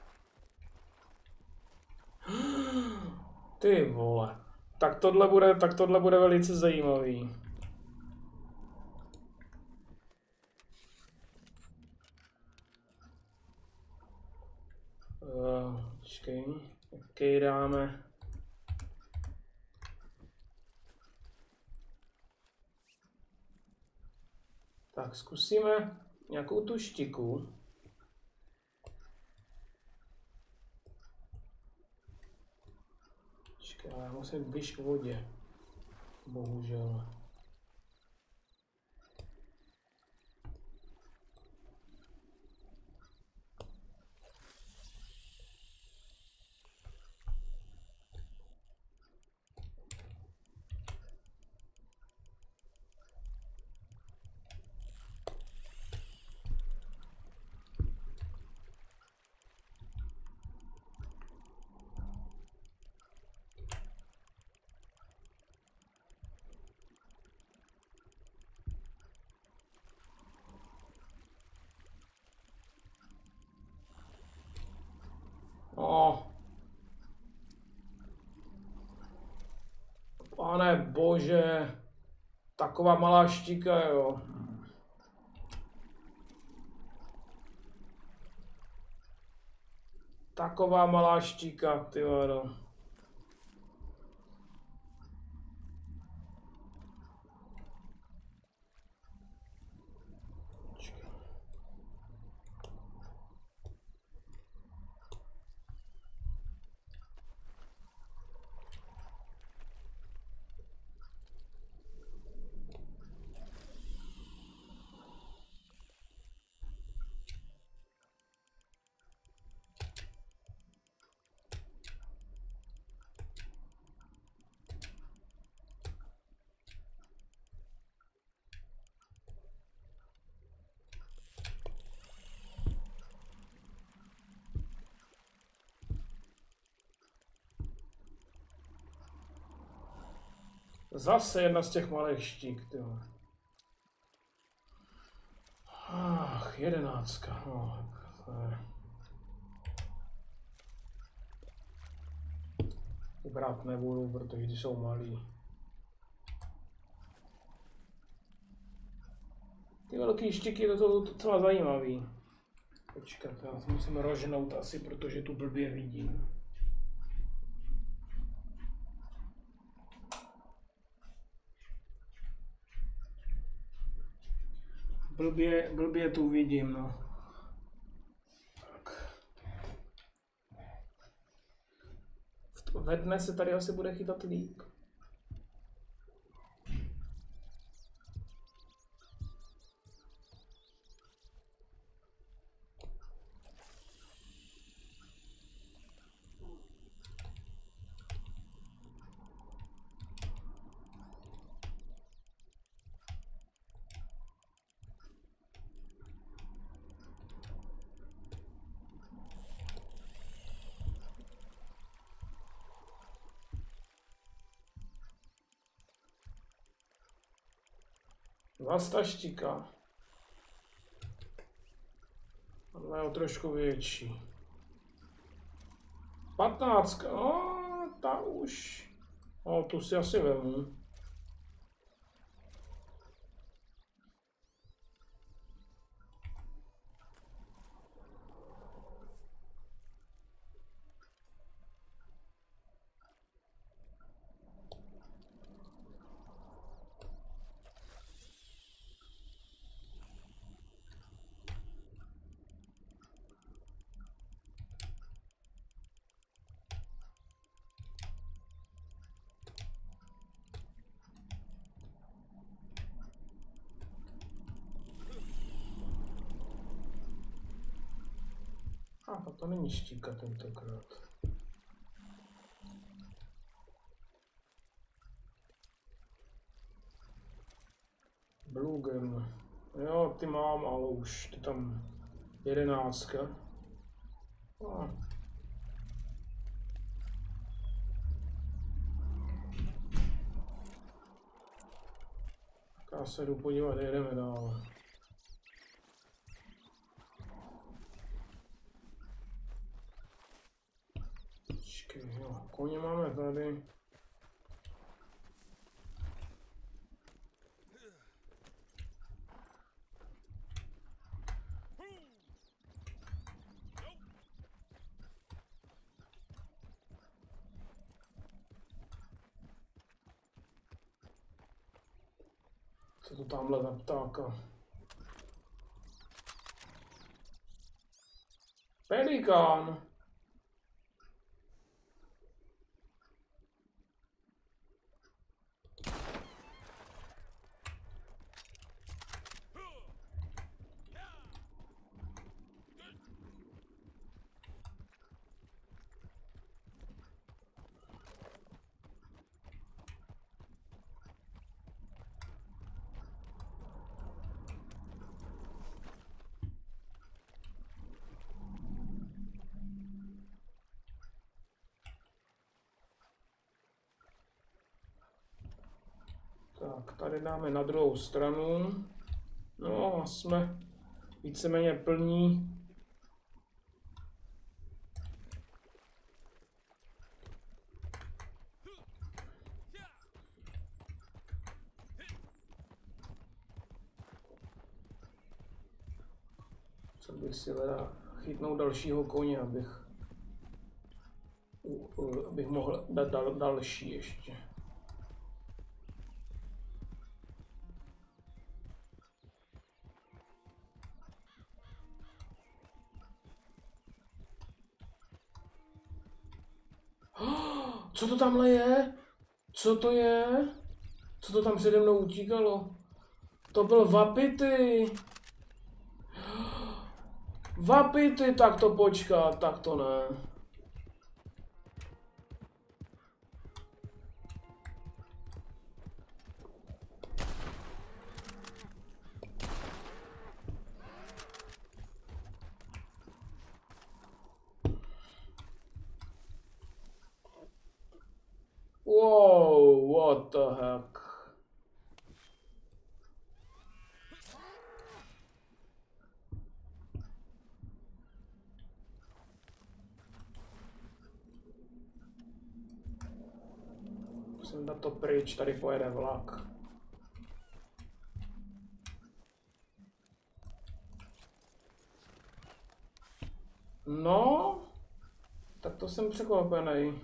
Ty vole. Tak tohle bude velice zajímavý. Počkej, jaký dáme? Tak zkusíme nějakou tu štiku. Počkej, já musím blíž k vodě. Bohužel. Bože, taková malá štika, jo. Taková malá štika, ty vado. Zase jedna z těch malých štík, ty vole. Ach, 11. No, to je... Brát nebudu, protože ty jsou malí. Ty velký štíky, to jsou docela zajímavý. Počkat, já se musím rožnout asi, protože tu blbě vidím. Blbě tu vidím, no. Tak. Ve dne se tady asi bude chytat líp. Zas ta štika. Ale je trošku větší. 15. No, ta už. No, tu si asi vemu. A to není štíka tentokrát. Bluegen. Jo, ty mám, ale už ty tam 11. No. Tak já se jdu podívat, jedeme dál. Jo, koně máme tady. Co to tamhle za ptáka? Pelikán! Tak, tady dáme na druhou stranu. No, jsme víceméně plní. Co bych si teda chytnout dalšího koně, abych mohl dát další ještě. Co to tamhle je? Co to je? Co to tam přede mnou utíkalo? To byl Wapiti. Wapiti, tak to počkat, tak to ne. Whoa, what the heck? Musím dát to pryč, tady pojede vlak. No, tak to jsem překvapený.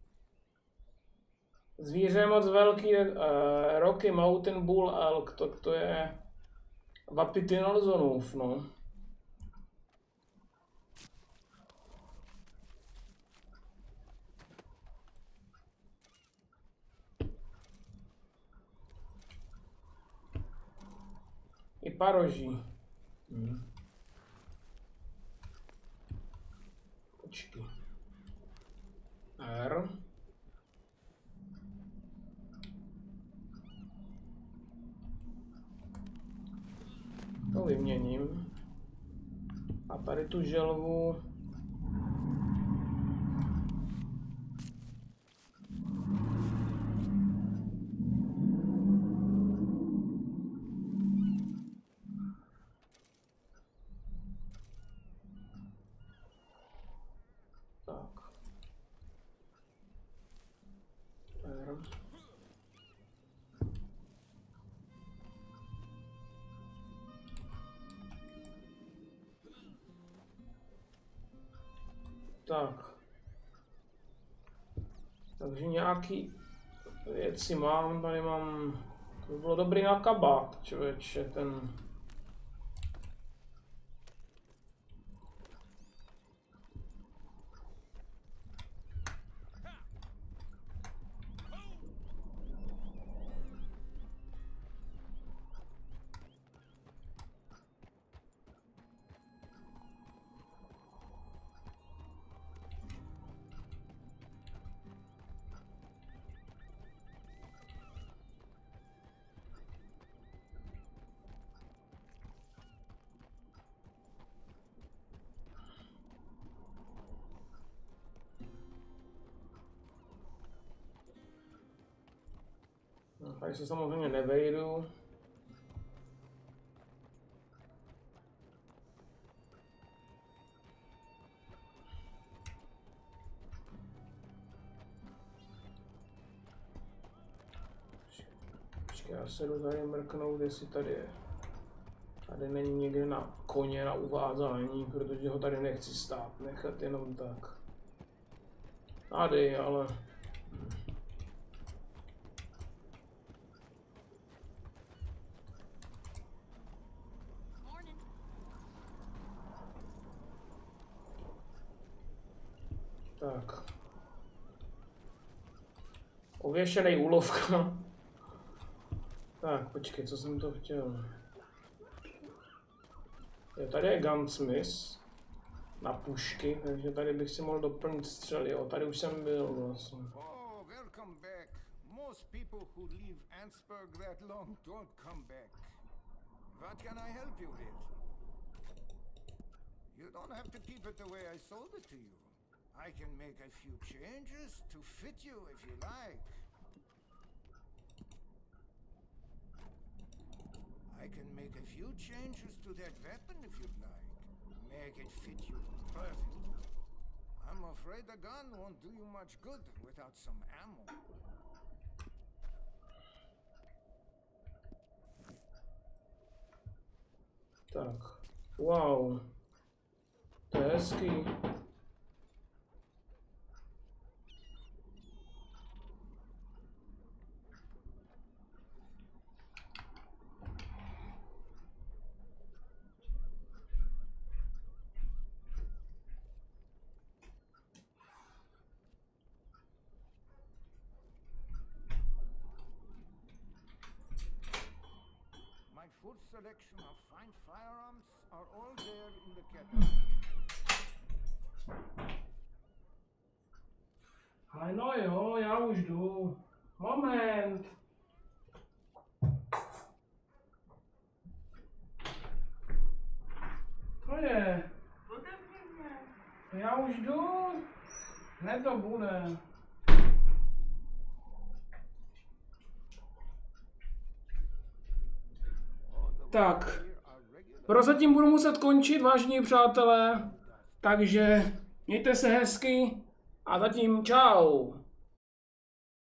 Zvíře je moc velký, Rocky Mountain Bull Elk, to je Wapiti Nelsonův, no. I paroží. Počkej. R. To vyměním. A tady tu želvu. Tak. R. Tak. Takže nějaký věci mám, tady mám, to by bylo dobrý na kabát, člověče, ten. Tady se samozřejmě nevejdu. Počkej, já se jdu tady mrknout, jestli tady je. Tady není někde na koně na uvázání, protože ho tady nechci stát, nechat jenom tak. Tady, ale... Tak. Ověšený úlovka. Tak, počkej, co jsem to chtěl. Tady je Gunsmith na pušky, takže tady bych si mohl doplnit střely. Jo, tady už jsem byl vlastně. Oh, welcome back. Most people who leave Antsburg that long don't come back. What can I help you with? You don't have to keep it the way I sold it to you. I can make a few changes to fit you if you like. I can make a few changes to that weapon if you'd like. Make it fit you perfectly. I'm afraid the gun won't do you much good without some ammo. Tak, wow. je hezký. Full selection of fine firearms are all there in the cabinet. Ale no jo, já už jdu. Moment. To je. Já už jdu. Ne, to bude. Tak, prozatím budu muset končit, vážení přátelé, takže mějte se hezky a zatím čau.